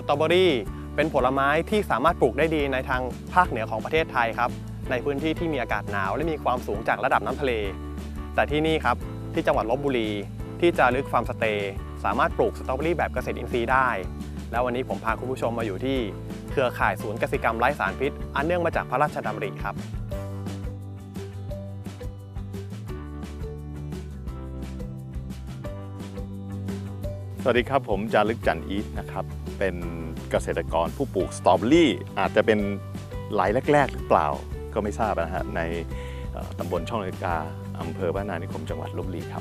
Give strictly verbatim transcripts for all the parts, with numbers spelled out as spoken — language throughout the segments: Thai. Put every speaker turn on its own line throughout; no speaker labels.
ตรอเบอรี่เป็นผลไม้ที่สามารถปลูกได้ดีในทางภาคเหนือของประเทศไทยครับในพื้นที่ที่มีอากาศหนาวและมีความสูงจากระดับน้ำทะเลแต่ที่นี่ครับที่จังหวัดลพบุรีที่จารึกฟาร์มสเตย์สามารถปลูกสตรอเบอรี่แบบเกษตรอินทรีย์ได้แล้ววันนี้ผมพาคุณผู้ชมมาอยู่ที่เครือข่ายศูนย์กสิกรรมไร้สารพิษอันเนื่องมาจากพระราชดำริครับ
สวัสดีครับผมจารึกจันทร์อีทนะครับเป็นเกษตรกรผู้ปลูกสตรอเบอรี่อาจจะเป็นรายแรกๆหรือเปล่าก็ไม่ทราบนะฮะในตำบลช่องนาฬิกาอำเภอบ้านนานิคมจังหวัดลพบุรีครับ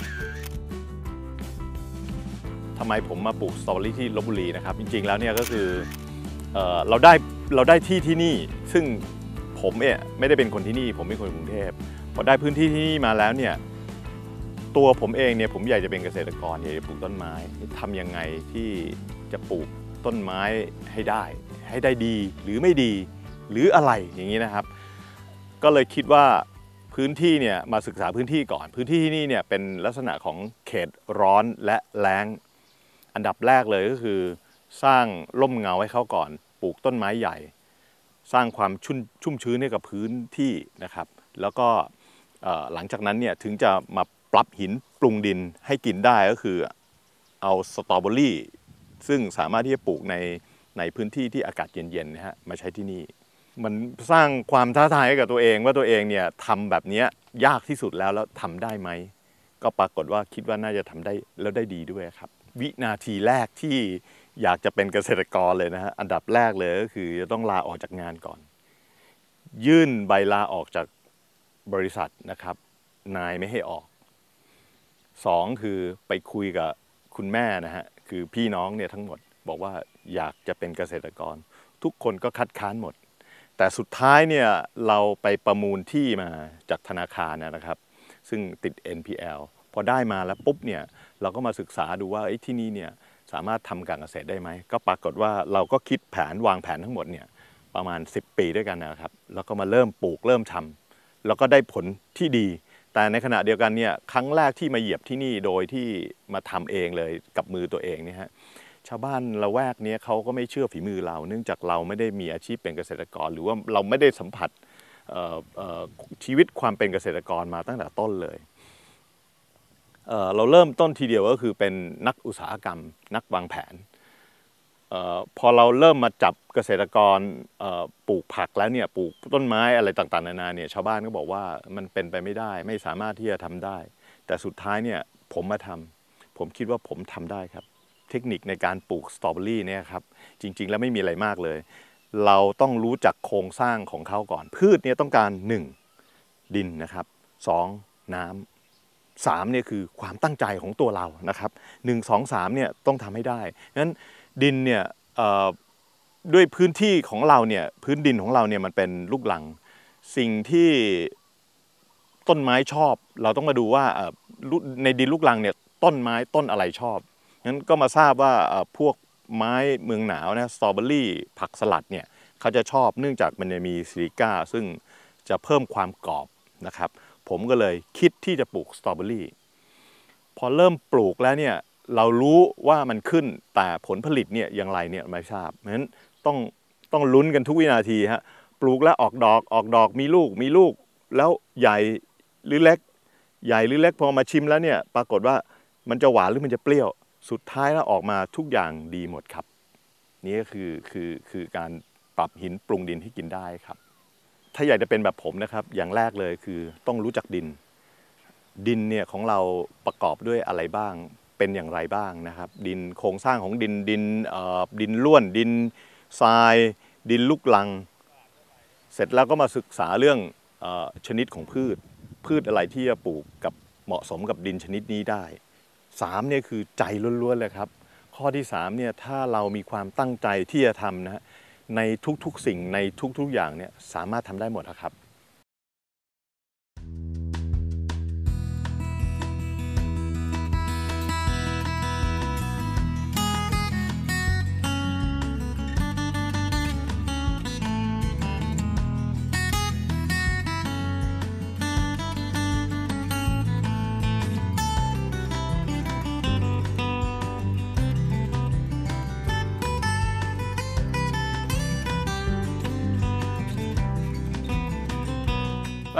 ทำไมผมมาปลูกสตรอเบอรี่ที่ลพบุรีนะครับจริงๆแล้วเนี่ยก็คือเอ่อเราได้เราได้ที่ที่นี่ซึ่งผมเนี่ยไม่ได้เป็นคนที่นี่ผมเป็นคนกรุงเทพพอได้พื้นที่ที่นี่มาแล้วเนี่ยตัวผมเองเนี่ยผมอยากจะเป็นเกษตรกรอยากจะปลูกต้นไม้ทำยังไงที่จะปลูกต้นไม้ให้ได้ให้ได้ดีหรือไม่ดีหรืออะไรอย่างนี้นะครับก็เลยคิดว่าพื้นที่เนี่ยมาศึกษาพื้นที่ก่อนพื้นที่ที่นี่เนี่ยเป็นลักษณะของเขตร้อนและแล้งอันดับแรกเลยก็คือสร้างร่มเงาให้เขาก่อนปลูกต้นไม้ใหญ่สร้างความชุ่มชุ่มชื้นให้กับพื้นที่นะครับแล้วก็หลังจากนั้นเนี่ยถึงจะมาปรับหินปรุงดินให้กินได้ก็คือเอาสตรอเบอรี่ซึ่งสามารถที่จะปลูกในในพื้นที่ที่อากาศเย็นๆนะฮะมาใช้ที่นี่มันสร้างความท้าทายให้กับตัวเองว่าตัวเองเนี่ยทำแบบนี้ยากที่สุดแล้วแล้วทำได้ไหมก็ปรากฏว่าคิดว่าน่าจะทำได้แล้วได้ดีด้วยครับวินาทีแรกที่อยากจะเป็นเกษตรกรเลยนะฮะอันดับแรกเลยก็คือจะต้องลาออกจากงานก่อนยื่นใบลาออกจากบริษัทนะครับนายไม่ให้ออกสองคือไปคุยกับคุณแม่นะฮะคือพี่น้องเนี่ยทั้งหมดบอกว่าอยากจะเป็นเกษตรกรทุกคนก็คัดค้านหมดแต่สุดท้ายเนี่ยเราไปประมูลที่มาจากธนาคารนะครับซึ่งติด เอ็น พี แอล พอได้มาแล้วปุ๊บเนี่ยเราก็มาศึกษาดูว่าที่นี่เนี่ยสามารถทำการเกษตรได้ไหมก็ปรากฏว่าเราก็คิดแผนวางแผนทั้งหมดเนี่ยประมาณสิบปีด้วยกันนะครับแล้วก็มาเริ่มปลูกเริ่มทำแล้วก็ได้ผลที่ดีแต่ในขณะเดียวกันเนี่ยครั้งแรกที่มาเหยียบที่นี่โดยที่มาทำเองเลยกับมือตัวเองเนี่ยฮะชาวบ้านละแวกนี้เขาก็ไม่เชื่อฝีมือเราเนื่องจากเราไม่ได้มีอาชีพเป็นเกษตรกรหรือว่าเราไม่ได้สัมผัสชีวิตความเป็นเกษตรกรมาตั้งแต่ต้นเลย เ, เราเริ่มต้นทีเดียวก็คือเป็นนักอุตสาหกรรมนักวางแผนอพอเราเริ่มมาจับเกษตรกรปลูกผักแล้วเนี่ยปลูกต้นไม้อะไรต่างๆนานาเนี่ยชาวบ้านก็บอกว่ามันเป็นไปไม่ได้ไม่สามารถที่จะทำได้แต่สุดท้ายเนี่ยผมมาทำผมคิดว่าผมทำได้ครับเทคนิคในการปลูกสตรอเบอรี่เนี่ยครับจริงๆแล้วไม่มีอะไรมากเลยเราต้องรู้จักโครงสร้างของเขาก่อนพืชเนี่ยต้องการหนึ่งดินนะครับสองน้ำสามเนี่ยคือความตั้งใจของตัวเรานะครับหนึ่งสองสามเนี่ยต้องทำให้ได้งั้นดินเนี่ยด้วยพื้นที่ของเราเนี่ยพื้นดินของเราเนี่ยมันเป็นลูกรังสิ่งที่ต้นไม้ชอบเราต้องมาดูว่าในดินลูกรังเนี่ยต้นไม้ต้นอะไรชอบงั้นก็มาทราบว่าพวกไม้เมืองหนาวนะสตรอเบอรี่ผักสลัดเนี่ยเขาจะชอบเนื่องจากมันมีซิลิก้าซึ่งจะเพิ่มความกรอบนะครับผมก็เลยคิดที่จะปลูกสตรอเบอรี่พอเริ่มปลูกแล้วเนี่ยเรารู้ว่ามันขึ้นแต่ผลผลิตเนี่ยอย่างไรเนี่ยไม่ทราบเพราะฉะนั้นต้องต้องลุ้นกันทุกวินาทีฮะปลูกแล้วออกดอกออกดอกมีลูกมีลูกแล้วใหญ่หรือเล็กใหญ่หรือเล็กพอมาชิมแล้วเนี่ยปรากฏว่ามันจะหวานหรือมันจะเปรี้ยวสุดท้ายแล้วออกมาทุกอย่างดีหมดครับนี่ก็คือคือคือการปรับหินปรุงดินให้กินได้ครับถ้าอยากจะเป็นแบบผมนะครับอย่างแรกเลยคือต้องรู้จักดินดินเนี่ยของเราประกอบด้วยอะไรบ้างเป็นอย่างไรบ้างนะครับดินโครงสร้างของดินดินดินล้วนดินทรายดินลูกรังเสร็จแล้วก็มาศึกษาเรื่องชนิดของพืชพืชอะไรที่จะปลูกกับเหมาะสมกับดินชนิดนี้ได้สามเนี่ยคือใจล้วนๆเลยครับข้อที่สามเนี่ยถ้าเรามีความตั้งใจที่จะทำนะในทุกๆสิ่งในทุกๆอย่างเนี่ยสามารถทำได้หมดครับ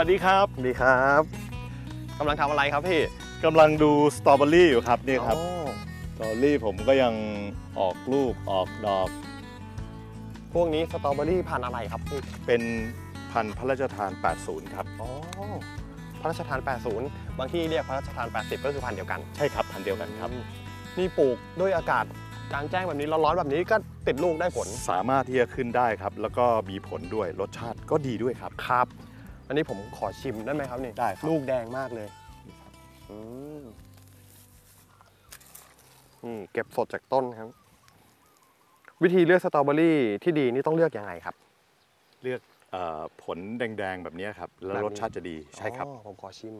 วัสดีครับ
สวัสดีครับกำลังทำอะไรครับพี่
กำลังดูสตรอเบอรี่อยู่ครับนี่ครับ
อ๋อ
สตรอเบอรี่ผมก็ยังออกลูกออกดอก
พวกนี้สตรอเบอรี่พันธุ์อะไรครับพี่
เป็นพันธุ์พระราชทาน แปดสิบ ครับ
อ๋อพระราชทาน แปดสิบ บางที่เรียกพระราชทาน แปดสิบ ก็คือพันธุ์เดียวกัน
ใช่ครับพันธุ์เดียวกันครับ
นี่ปลูกด้วยอากาศกลางแจ้งแบบนี้ร้อนๆแบบนี้ก็ติดลูกได้ผล
สามารถที่จะขึ้นได้ครับ แล้วก็มีผลด้วยรสชาติก็ดีด้วยครับ
ครับอันนี้ผมขอชิมได้ไหมครับนี่
ได้ครับ
ลูกแดงมากเลยอืมนี่เก็บสดจากต้นครับ วิธีเลือกสตรอเบอรี่ที่ดีนี่ต้องเลือกยังไงครับ
เลือกเออผลแดงๆแบบนี้ครับแล้ว
แบบนี้
รสชาติจะดีใช่ครับ
อ๋อผมขอชิม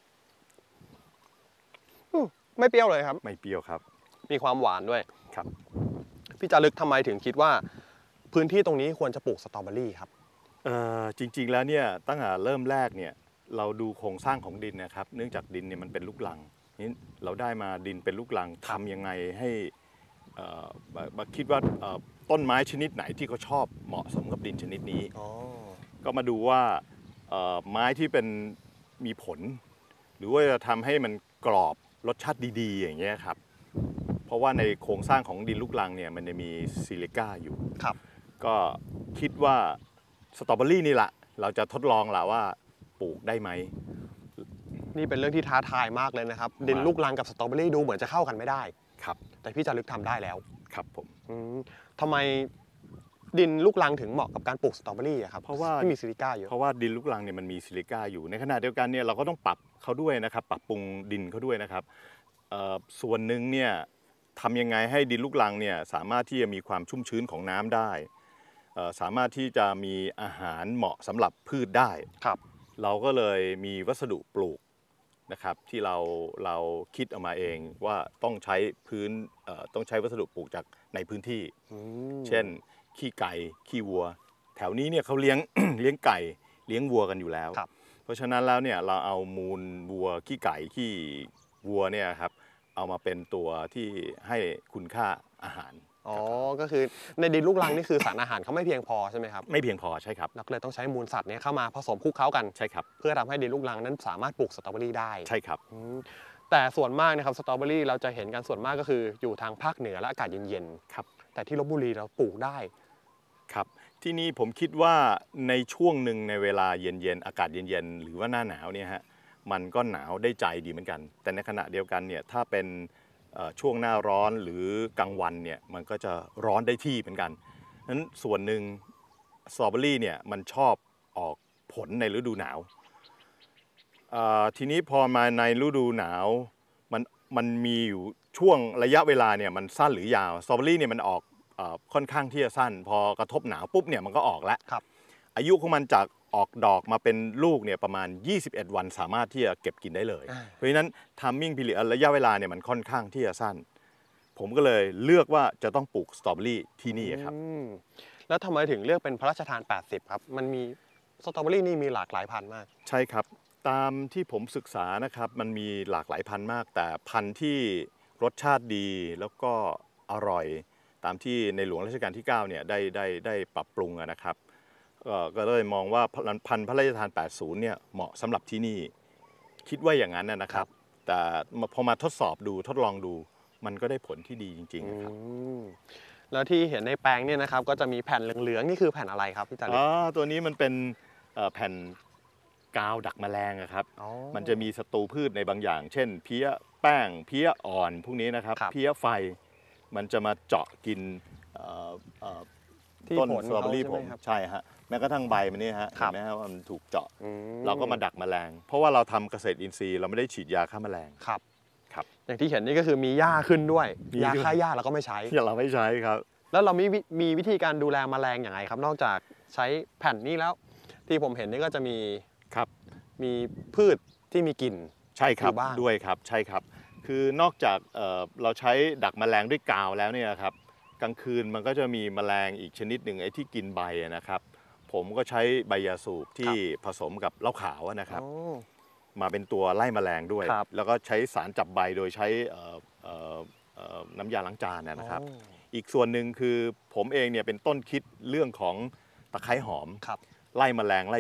อืมไม่เปรี้ยวเลยครับ
ไม่เปรี้ยวครับ
มีความหวานด้วย
ครับ
พี่จารึกทำไมถึงคิดว่า พื้นที่ตรงนี้ควรจะปลูกสตรอเบอรี่ครับ
เอ่อจริงๆแล้วเนี่ยตั้งแต่เริ่มแรกเนี่ยเราดูโครงสร้างของดินนะครับ เนื่องจากดินเนี่ยมันเป็นลูกรังนี่เราได้มาดินเป็นลูกรังทำยังไงให้เอ่อมามาคิดว่าเอ่อต้นไม้ชนิดไหนที่เขาชอบเหมาะสมกับดินชนิดนี้
อ๋อ
ก็มาดูว่าเอ่อไม้ที่เป็นมีผล หรือว่าจะทำให้มันกรอบรสชาติดีๆอย่างเงี้ยครับเพราะว่าในโครงสร้างของดินลูกรังเนี่ยมันจะมีซิลิก้าอยู่
ครับ
ก็คิดว่าสตรอเบอรี่นี่แหละเราจะทดลองแหละว่าปลูกได้ไหม
นี่เป็นเรื่องที่ท้าทายมากเลยนะครับ ดินลูกรังกับสตรอเบอรี่ดูเหมือนจะเข้ากันไม่ได้
ครับ
แต่พี่จารึกทำได้แล้ว
ครับผม
อืมทำไมดินลูกรังถึงเหมาะกับการปลูกสตรอเบอรี่อะครับ
เพราะว่า
ที่มีซิลิก้าเยอะ
เพราะว่าดินลูกรังเนี่ยมันมีซิลิก้าอยู่ในขณะเดียวกันเนี่ยเราก็ต้องปรับเขาด้วยนะครับ ปรับปรุงดินเขาด้วยนะครับเอ่อส่วนหนึ่งเนี่ยทำยังไงให้ดินลูกรังเนี่ยสามารถที่จะมีความชุ่มชื้นของน้ำได้เอ่อสามารถที่จะมีอาหารเหมาะสำหรับพืชได้
ครับ
เราก็เลยมีวัสดุปลูกนะครับที่เราเราคิดออกมาเองว่าต้องใช้พื้นเอ่อต้องใช้วัสดุปลูกจากในพื้นที่
อืม
เช่นขี้ไก่ขี้วัว แถวนี้เนี่ยเขาเลี้ยง เลี้ยงไก่เลี้ยงวัวกันอยู่แล้ว
ครับ
เพราะฉะนั้นแล้วเนี่ยเราเอามูลวัวขี้ไก่ขี้วัวเนี่ยครับเอามาเป็นตัวที่ให้คุณค่าอาหาร
อ๋อ ก็คือในดินลูกรังนี่คือสารอาหารเขาไม่เพียงพอใช่ไหมครับ
ไม่เพียงพอใช่ครับ
เราก็เลยต้องใช้มูลสัตว์เนี้เข้ามาผสมคลุกเคล้ากัน
ใช่ครับ
เพื่อทำให้ดินลูกรังนั้นสามารถปลูกสตรอเบอรี่ได้
ใช่ครับ
อืมแต่ส่วนมากนะครับสตรอเบอรี่เราจะเห็นกันส่วนมากก็คืออยู่ทางภาคเหนือและอากาศเย็น
ครับ
ๆ แต่ที่ลบบุรีเราปลูกได้
ครับที่นี่ผมคิดว่าในช่วงหนึ่งในเวลาเย็นๆอากาศเย็นๆหรือว่าหน้าหนาวเนี่ยฮะมันก็หนาวได้ใจดีเหมือนกัน แต่ในขณะเดียวกันเนี่ยถ้าเป็นเอ่อช่วงหน้าร้อนหรือกลางวันเนี่ยมันก็จะร้อนได้ที่เหมือนกันนั้นส่วนหนึ่งสตรอเบอรี่เนี่ยมันชอบออกผลในฤดูหนาวเอ่อทีนี้พอมาในฤดูหนาวมันมันมีอยู่ช่วงระยะเวลาเนี่ยมันสั้นหรือยาวสตรอเบอรี่เนี่ยมันออกเอ่อค่อนข้างที่จะสั้น พอกระทบหนาวปุ๊บเนี่ยมันก็ออกแล้ว
ครับ
อายุของมันจากออกดอกมาเป็นลูกเนี่ยประมาณยี่สิบเอ็ดวันสามารถที่จะเก็บกินได้เลย
อ่า
เพราะฉะนั้นทัมมิ่งพิเรียระยะเวลาเนี่ยมันค่อนข้างที่จะสั้น ผมก็เลยเลือกว่าจะต้องปลูกสตรอเบอรี่ที่นี่ครับ
อืมแล้วทำไมถึงเลือกเป็นพระราชทาน แปดสิบ ครับ มันมีสตรอเบอรี่นี่มีหลากหลายพันธุ์มาก
ใช่ครับ ตามที่ผมศึกษานะครับมันมีหลากหลายพันธุ์มาก แต่พันธุ์ที่รสชาติดีแล้วก็อร่อย ตามที่ในหลวงรัชกาลที่เก้าเนี่ยได้ได้ได้ปรับปรุงอะนะครับก็ก็เลยมองว่าพันธุ์พระราชทาน แปดสิบ เนี่ยเหมาะสำหรับที่นี่ คิดว่าอย่างนั้นนะนะครับ แต่พอมาทดสอบดูทดลองดู มันก็ได้ผลที่ดีจริงๆนะครับ
อืมแล้วที่เห็นในแปลงเนี่ยนะครับก็จะมีแผ่นเหลืองๆนี่คือแผ่นอะไรครับพี่จารึ
อ๋
ก
อตัวนี้มันเป็นเอ่อแผ่นกาวดักแมลงอะครับ
อ๋อ
มันจะมีศัตรูพืชในบางอย่าง เช่น เพี้ยแป้ง เพี้ยอ่อนพวกนี้นะครับ
ครับ
เพี้ยไฟ มันจะมาเจาะกินเอ่อเอ่อ
ที่
ต้น
ผล
สตรอเบอรี่
เขา
ผ
ใช่
ม
ไหมครับ
ใช่ฮะแม้กระทั่งใบมันนี่ฮะ
ครั
เห็
บ
นไหมฮะว่ามันถูกเจาะ
อื
เราก็มาดักแมลง เพราะว่าเราทำเกษตรอินทรีย์เราไม่ได้ฉีดยาฆ่าแมลง
ครับ
ครับ
อย่างที่เห็นนี่ก็คือมีหญ้าขึ้นด้วย
มี
ยา
ด้วย
ฆ่าหญ้าเราก็ไม่ใช้
ที่เราไม่ใช้ครับ
แล้วเรามีวิมีวิธีการดูแลแมลงอย่างไรครับ นอกจากใช้แผ่นนี้แล้ว ที่ผมเห็นนี่ก็จะมี
ครับ
มีพืชที่มีกลิ่น
ใช่ครับ
อยู่บ้าง
ด้วยครับใช่ครับ คือนอกจากเอ่อเราใช้ดักแมลงด้วยกาวแล้วเนี่ยครับกลางคืนมันก็จะมีแมลงอีกชนิดหนึ่งไอ้ที่กินใบอะนะครับ ผมก็ใช้ใบยาสูบที่ผสมกับเหล้าขาวอะนะครับ
อ๋อ
มาเป็นตัวไล่แมลงด้วย
ครับ
แล้วก็ใช้สารจับใบโดยใช้เอ่อเอ่อเอ่อน้ำยาล้างจานนะครับ
อ๋อ
อีกส่วนหนึ่งคือผมเองเนี่ยเป็นต้นคิดเรื่องของตะไคร้หอม
ครับ
ไล่แมลงไล่ยุง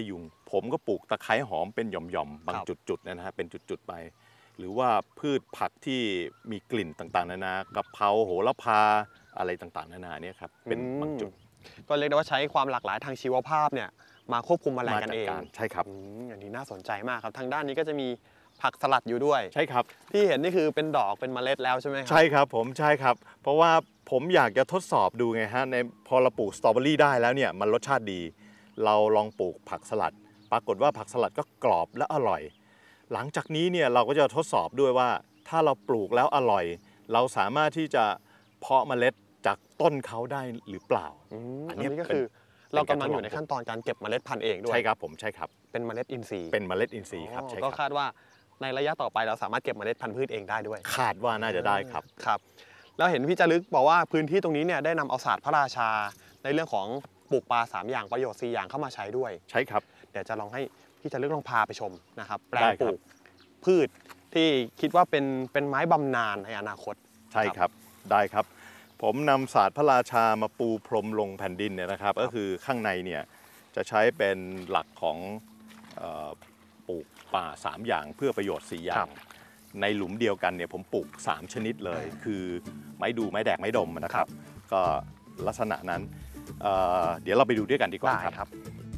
ผมก็ปลูกตะไคร้หอมเป็นหย่อมๆบางจุดๆนะฮะเป็นจุดๆไปหรือว่าพืชผักที่มีกลิ่นต่างๆนานากะเพราโหระพาอะไรต่างๆนานาเนี่ยครับเป็นบางจุด
ก็เรียกได้ว่าใช้ความหลากหลายทางชีวภาพเนี่ยมาควบคุมแมลงกันเอง
ใช่ครับ
อย่างนี้น่าสนใจมากครับทางด้านนี้ก็จะมีผักสลัดอยู่ด้วย
ใช่ครับ
ที่เห็นนี่คือเป็นดอกเป็นเมล็ดแล้วใช่ไหมครับ
ใช่ครับผมใช่ครับเพราะว่าผมอยากจะทดสอบดูไงฮะในพอเราปลูกสตรอเบอรี่ได้แล้วเนี่ยมันรสชาติดีเราลองปลูกผักสลัดปรากฏว่าผักสลัดก็กรอบและอร่อยหลังจากนี้เนี่ยเราก็จะทดสอบด้วยว่าถ้าเราปลูกแล้วอร่อยเราสามารถที่จะเพาะเมล็ดจากต้นเขาได้หรือเปล่า
อันนี้ก็คือเรากำลังอยู่ในขั้นตอนการเก็บเมล็ดพันธุ์เองด้วย
ใช่ครับผมใช่ครับ
เป็นเมล็ดอินทรีย์
เป็นเมล็ดอินทรีย์ครับใช่ครับ
ก็คาดว่าในระยะต่อไปเราสามารถเก็บเมล็ดพันธุ์พืชเองได้ด้วย
คาดว่าน่าจะได้ครับ
ครับแล้วเห็นพี่จารึกบอกว่าพื้นที่ตรงนี้เนี่ยได้นำเอาศาสตร์พระราชาในเรื่องของปลูกปลาสามอย่างประโยชน์สี่อย่างเข้ามาใช้ด้วย
ใช่ครับ
เดี๋ยวจะลองให้พี่จารึกลองพาไปชมนะครับแปลงปลูกพืชที่คิดว่าเป็นเป็นไม้บำนาญในอนาคต
ใช่ครับได้ครับผมนำศาสตร์พระราชามาปูพรมลงแผ่นดินเนี่ยนะครับก็คือข้างในเนี่ยจะใช้เป็นหลักของปลูกป่าสามอย่างเพื่อประโยชน์สี่อย่างในหลุมเดียวกันเนี่ยผมปลูกสามชนิดเลยคือไม้ดูไม้แดกไม้ดมนะครับก็ลักษณะนั้นเ, เดี๋ยวเราไปดูด้วยกันดีกว่าครับ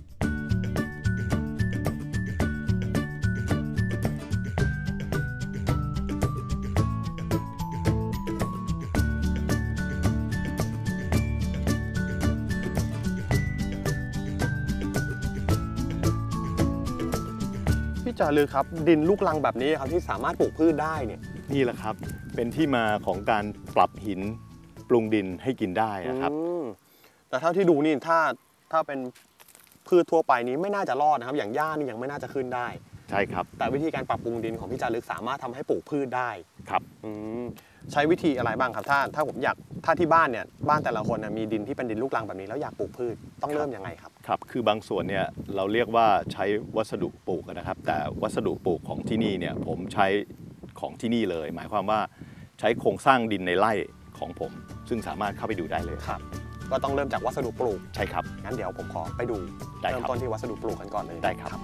พี่จารึกครับดินลูกรังแบบนี้ครับที่สามารถปลูกพืชได้เนี่ย
นี่แหละครับเป็นที่มาของการปรับหินปรุงดินให้กินได้นะครับ
แต่เท่าที่ดูนี่ถ้าถ้าเป็นพืชทั่วไปนี้ไม่น่าจะรอดนะครับอย่างหญ้านี่ยังไม่น่าจะขึ้นได้
ใช่ครับ
แต่วิธีการปรับปรุงดินของพี่จารึกสามารถทำให้ปลูกพืชได้
ครับ
ใช้วิธีอะไรบ้างครับถ้าถ้าผมอยากถ้าที่บ้านเนี่ยบ้านแต่ละคนมีดินที่เป็นดินลูกรังแบบนี้แล้วอยากปลูกพืชต้องเริ่มยังไงครับ
ครับคือบางส่วนเนี่ยเราเรียกว่าใช้วัสดุปลูกนะครับแต่วัสดุปลูกของที่นี่เนี่ยผมใช้ของที่นี่เลยหมายความว่าใช้โครงสร้างดินในไร่ของผมซึ่งสามารถเข้าไปดูได้เลย
ครับก็ต้องเริ่มจากวัสดุปลูก
ใช่ครับ
งั้นเดี๋ยวผมขอไปดูเริ่มต้นที่วัสดุปลูกกันก่อนเลย
ได้ครับ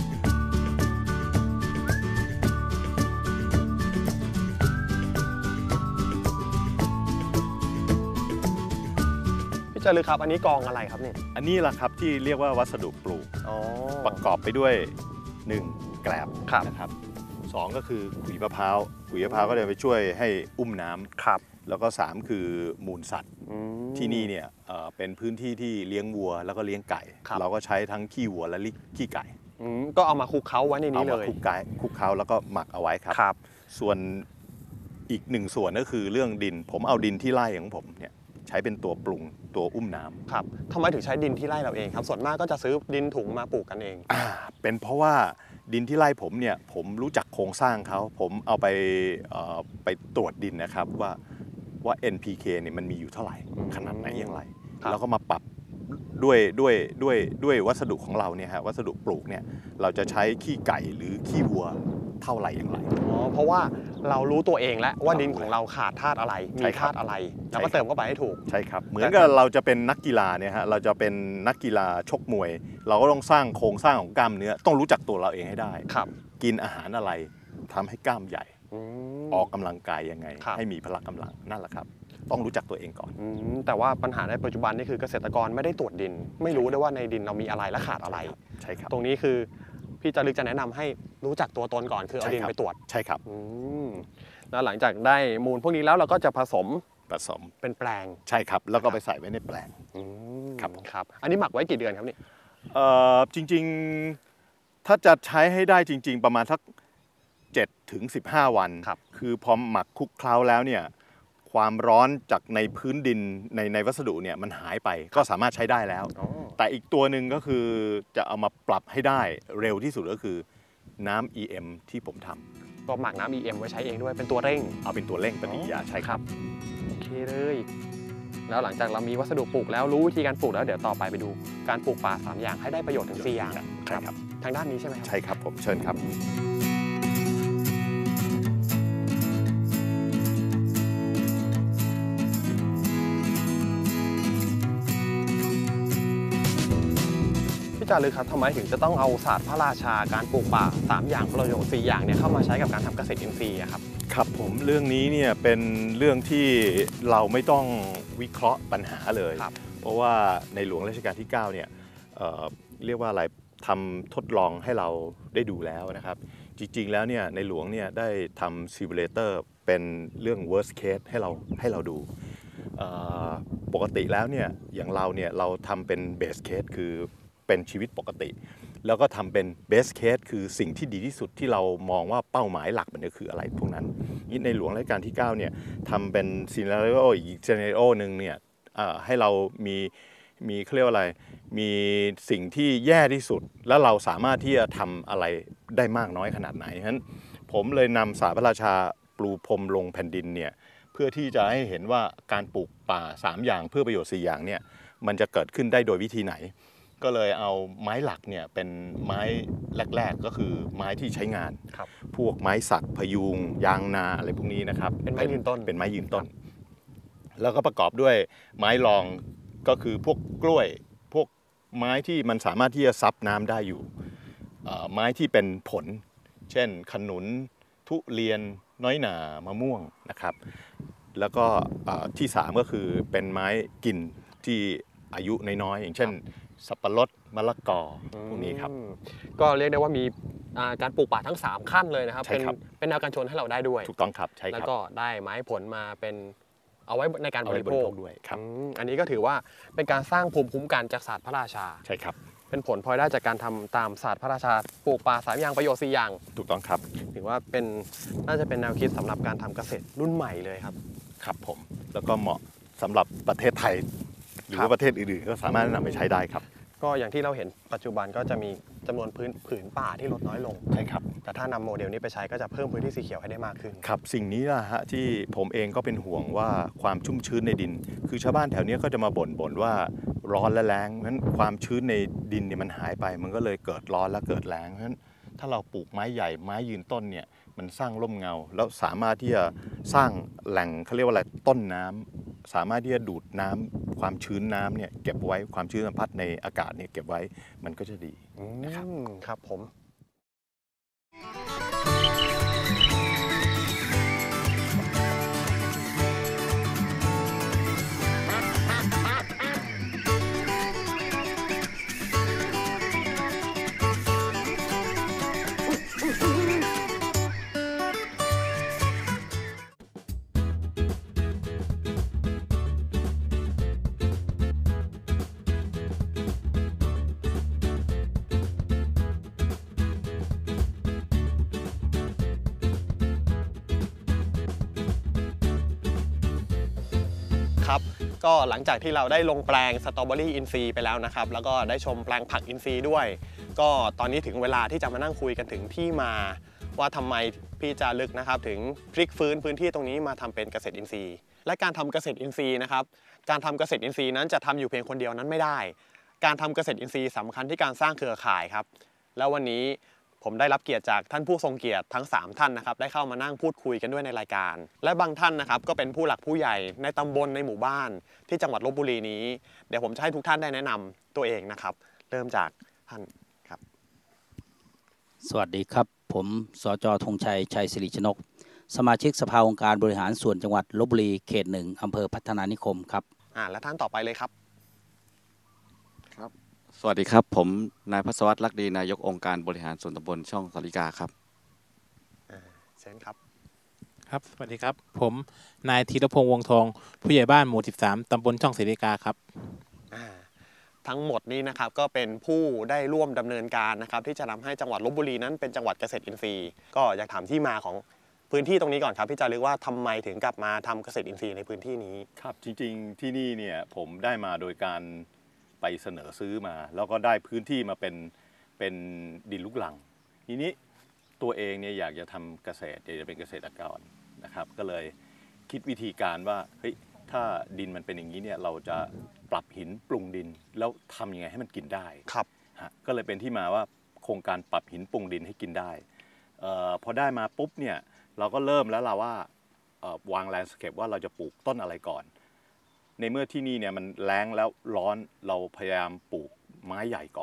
พี่จารึกครับอันนี้กองอะไรครับเนี่ย
อันนี้แหละครับที่เรียกว่าวัสดุปลูกประกอบไปด้วยหนึ่งแกลบนะครับสองก็คือขุยมะพร้าวขุยมะพร้าวก็จะไปช่วยให้อุ้มน้ำ
ครับ
แล้วก็สามคือมูลสัตว์ที่นี่เนี่ยเป็นพื้นที่ที่เลี้ยงวัวแล้วก็เลี้ยงไก่เราก็ใช้ทั้งขี้วัวและขี้ไก่
ก็เอามาคลุกเคล้าไว้ในนี้เลย
เอามาคลุกไก่คลุกเคล้าแล้วก็หมักเอาไว้ครับส่วนอีกหนึ่งส่วนก็คือเรื่องดินผมเอาดินที่ไร่ของผมเนี่ยใช้เป็นตัวปรุงตัวอุ้มน้ำ
ครับทำไมถึงใช้ดินที่ไร่เราเองครับส่วนมากก็จะซื้อดินถุงมาปลูกกันเอง
อ่าเป็นเพราะว่าดินที่ไร่ผมเนี่ยผมรู้จักโครงสร้างเขาผมเอาไปไปตรวจดินนะครับว่าว่า เอ็น พี เค เนี่ยมันมีอยู่เท่าไหร่ขนาดไหนอย่างไรแล้วก็มาปรับด้วยด้วยด้วยด้วยวัสดุของเราเนี่ยฮะวัสดุปลูกเนี่ยเราจะใช้ขี้ไก่หรือขี้วัวเท่าไหร่อย่างไร
อ๋อเพราะว่าเรารู้ตัวเองแล้วว่าดินของเราขาดธาตุอะไรมีธาตุอะไรแล้วก็เติมเข้าไปให้ถูก
ใช่ครับเหมือนกับเราจะเป็นนักกีฬาเนี่ยฮะเราจะเป็นนักกีฬาชกมวยเราก็ต้องสร้างโครงสร้างของกล้ามเนื้อต้องรู้จักตัวเราเองให้ได้
ครับ
กินอาหารอะไรทำให้กล้ามใหญ่ออกกำลังกายยังไงให้มีพละกำลังนั่นแหละครับต้องรู้จักตัวเองก่อน
แต่ว่าปัญหาในปัจจุบันนี่คือเกษตรกรไม่ได้ตรวจดินไม่รู้ด้วยว่าในดินเรามีอะไรและขาดอะไร
ใช่ครับ
ตรงนี้คือพี่จารึกจะแนะนำให้รู้จักตัวตนก่อนคือเอาดินไปตรวจ
ใช่ครับ
แล้วหลังจากได้มูลพวกนี้แล้วเราก็จะผสม
ผสม
เป็นแปลง
ใช่ครับแล้วก็ไปใส่ไว้ในแปลง
ครับครับอันนี้หมักไว้กี่เดือนครับนี่
จริงๆถ้าจะใช้ให้ได้จริงๆประมาณสักเจ็ดถึงสิบห้าวันคือพอหมักคลุกเคล้าแล้วเนี่ยความร้อนจากในพื้นดินในในวัสดุเนี่ยมันหายไปก็สามารถใช้ได้แล้วแต่อีกตัวหนึ่งก็คือจะเอามาปรับให้ได้เร็วที่สุดก็คือน้ำ อี เอ็ม ที่ผมทำ
ก็หมักน้ำ อี เอ็ม ไว้ใช้เองด้วยเป็นตัวเร่ง
เอาเป็นตัวเร่งปฏิกิริยาใช่ครับ
โอเคเลยแล้วหลังจากเรามีวัสดุปลูกแล้วรู้วิธีการปลูกแล้วเดี๋ยวต่อไปไปดูการปลูกป่าสามอย่างให้ได้ประโยชน์ถึงสี่อย่าง
ครับ
ทางด้านนี้ใช่ไหม
ใช่ครับผมเชิญครับ
พพี่จารึกครับทำไมถึงจะต้องเอาศาสตร์พระราชาการปลูกป่าสามอย่างประโยชน์สี่อย่างเนี่ยเข้ามาใช้กับการทำเกษตรอินทรีย์ครับ
ครับผมเรื่องนี้เนี่ยเป็นเรื่องที่เราไม่ต้องวิเคราะห์ปัญหาเลยเพราะว่าในหลวงรัชกาลที่เก้าเนี่ย เอ่อ เรียกว่าอะไรทำทดลองให้เราได้ดูแล้วนะครับจริงๆแล้วเนี่ยในหลวงเนี่ยได้ทำซิมูเลเตอร์เป็นเรื่อง worst case ให้เราให้เราดูปกติแล้วเนี่ยอย่างเราเนี่ยเราทำเป็น base case คือเป็นชีวิตปกติแล้วก็ทำเป็น best case คือสิ่งที่ดีที่สุดที่เรามองว่าเป้าหมายหลักมันจะคืออะไรพวกนั้นในหลวงรัชกาลที่เก้าเนี่ยทำเป็น scenario อีก scenario หนึ่งเนี่ยให้เรามีมีเขาเรียกว่าอะไรมีสิ่งที่แย่ที่สุดแล้วเราสามารถที่จะทำอะไรได้มากน้อยขนาดไหนฉะนั้นผมเลยนำศาสตร์พระราชาปลูพรมลงแผ่นดินเนี่ยเพื่อที่จะให้เห็นว่าการปลูกป่าสามอย่างเพื่อประโยชน์สี่อย่างเนี่ยมันจะเกิดขึ้นได้โดยวิธีไหนก็เลยเอาไม้หลักเนี่ยเป็นไม้แรกๆก็คือไม้ที่ใช้งานพวกไม้สักพยุงยางนาอะไรพวกนี้นะครับ
เป็นไม้ยืนต้น
เป็นไม้ยืนต้นแล้วก็ประกอบด้วยไม้รองก็คือพวกกล้วยพวกไม้ที่มันสามารถที่จะซับน้ำได้อยู่ไม้ที่เป็นผลเช่นขนุนทุเรียนน้อยหนามะม่วงนะครับแล้วก็ที่สามก็คือเป็นไม้กินที่อายุน้อยๆอย่างเช่นสับปะรดมะละกอพวกนี้ครับ
ก็เรียกได้ว่ามีการปลูกป่าทั้งสามขั้นเลยนะครับเป็นเป็นแนวกันชนให้เราได้ด้วย
ถูกต้องครับใช่ครับ
แล้วก็ได้ไม้ผลมาเป็นเอาไว้ในการบริโภค
ด้วยครับ
อันนี้ก็ถือว่าเป็นการสร้างภูมิคุ้มกันจากศาสตร์พระราชา
ใช่ครับ
เป็นผลพลอยได้จากการทำตามศาสตร์พระราชาปลูกป่าสามอย่างประโยชน์สี่อย่าง
ถูกต้องครับ
ถือว่าเป็นน่าจะเป็นแนวคิดสำหรับการทำเกษตรรุ่นใหม่เลยครับ
ครับผมแล้วก็เหมาะสำหรับประเทศไทยหรือว่าประเทศอื่นๆก็สามารถนำไปใช้ได้ครับ
ก็อย่างที่เราเห็นปัจจุบันก็จะมีจำนวนพื้นผืนป่าที่ลดน้อยลง
ใช่ครับ
แต่ถ้านำโมเดลนี้ไปใช้ก็จะเพิ่มพื้นที่สีเขียวให้ได้มากขึ้น
ครับสิ่งนี้นะฮะที่ผมเองก็เป็นห่วงว่าความชุ่มชื้นในดินคือชาวบ้านแถวนี้ก็จะมาบ่นบ่นว่าร้อนและแล้งนั้นความชื้นในดินเนี่ยมันหายไปมันก็เลยเกิดร้อนและเกิดแล้งเพราะฉะนั้นถ้าเราปลูกไม้ใหญ่ไม้ยืนต้นเนี่ยมันสร้างร่มเงาแล้วสามารถที่จะสร้างแหล่งเขาเรียกว่าอะไรต้นน้ำสามารถที่จะดูดน้ำความชื้นน้ำเนี่ยเก็บไว้ความชื้นสัมผัสในอากาศเนี่ยเก็บไว้มันก็จะดีนะครับ
ครับผมครับก็หลังจากที่เราได้ลงแปลงสตรอเบอรี่อินทรีย์ไปแล้วนะครับแล้วก็ได้ชมแปลงผักอินทรีย์ด้วยก็ตอนนี้ถึงเวลาที่จะมานั่งคุยกันถึงที่มาว่าทำไมพี่จารึกนะครับถึงพลิกฟื้นพื้นที่ตรงนี้มาทำเป็นเกษตรอินทรีย์และการทำเกษตรอินทรีย์นะครับการทำเกษตรอินทรีย์นั้นจะทำอยู่เพียงคนเดียวนั้นไม่ได้การทำเกษตรอินทรีย์สำคัญที่การสร้างเครือข่ายครับแล้ววันนี้ผมได้รับเกียรติจากท่านผู้ทรงเกียรติทั้งสามท่านนะครับได้เข้ามานั่งพูดคุยกันด้วยในรายการและบางท่านนะครับก็เป็นผู้หลักผู้ใหญ่ในตำบลในหมู่บ้านที่จังหวัดลพบุรีนี้เดี๋ยวผมจะให้ทุกท่านได้แนะนำตัวเองนะครับเริ่มจากท่านครับ
สวัสดีครับผมสจ.ธงชัยชัยศิริชนกสมาชิกสภาองค์การบริหารส่วนจังหวัดลพบุรีเขตหนึ่งอำเภอพัฒนานิคมครับ
อ่าและท่านต่อไปเลยครับ
ครับสวัสดีครับผมนายภัสวัฒน์ลักดีนายกองค์การบริหารส่วนตำบลช่องสาริกาครับ
เชิญครับ
ครับสวัสดีครับผมนายธีรพงษ์วงทองผู้ใหญ่บ้านหมู่สิบสามตำบลช่องสาริกาครับ
ทั้งหมดนี้นะครับก็เป็นผู้ได้ร่วมดำเนินการนะครับที่จะทำให้จังหวัดลพบุรีนั้นเป็นจังหวัดเกษตรอินทรีย์ก็อยากถามที่มาของพื้นที่ตรงนี้ก่อนครับพี่จารึกว่าทำไมถึงกลับมาทำเกษตรอินทรีย์ในพื้นที่นี้
ครับจริงๆที่นี่เนี่ยผมได้มาโดยการไปเสนอซื้อมาแล้วก็ได้พื้นที่มาเป็นเป็นดินลูกรังทีนี้ตัวเองเนี่ยอยากจะทำเกษตรอยากจะเป็นเกษตรกรนะครับก็เลยคิดวิธีการว่าเฮ้ยถ้าดินมันเป็นอย่างนี้เนี่ยเราจะปรับหินปรุงดินแล้วทำยังไงให้มันกินได้
ครับ
ฮะก็เลยเป็นที่มาว่าโครงการปรับหินปรุงดินให้กินได้เอ่อพอได้มาปุ๊บเนี่ยเราก็เริ่มแล้วเราว่าเอ่อวางแลนด์สเคปว่าเราจะปลูกต้นอะไรก่อนในเมื่อที่นี่เนี่ยมันแล้งแล้วร้อนเราพยายามปลูกไม้ใหญ่ก่อนเ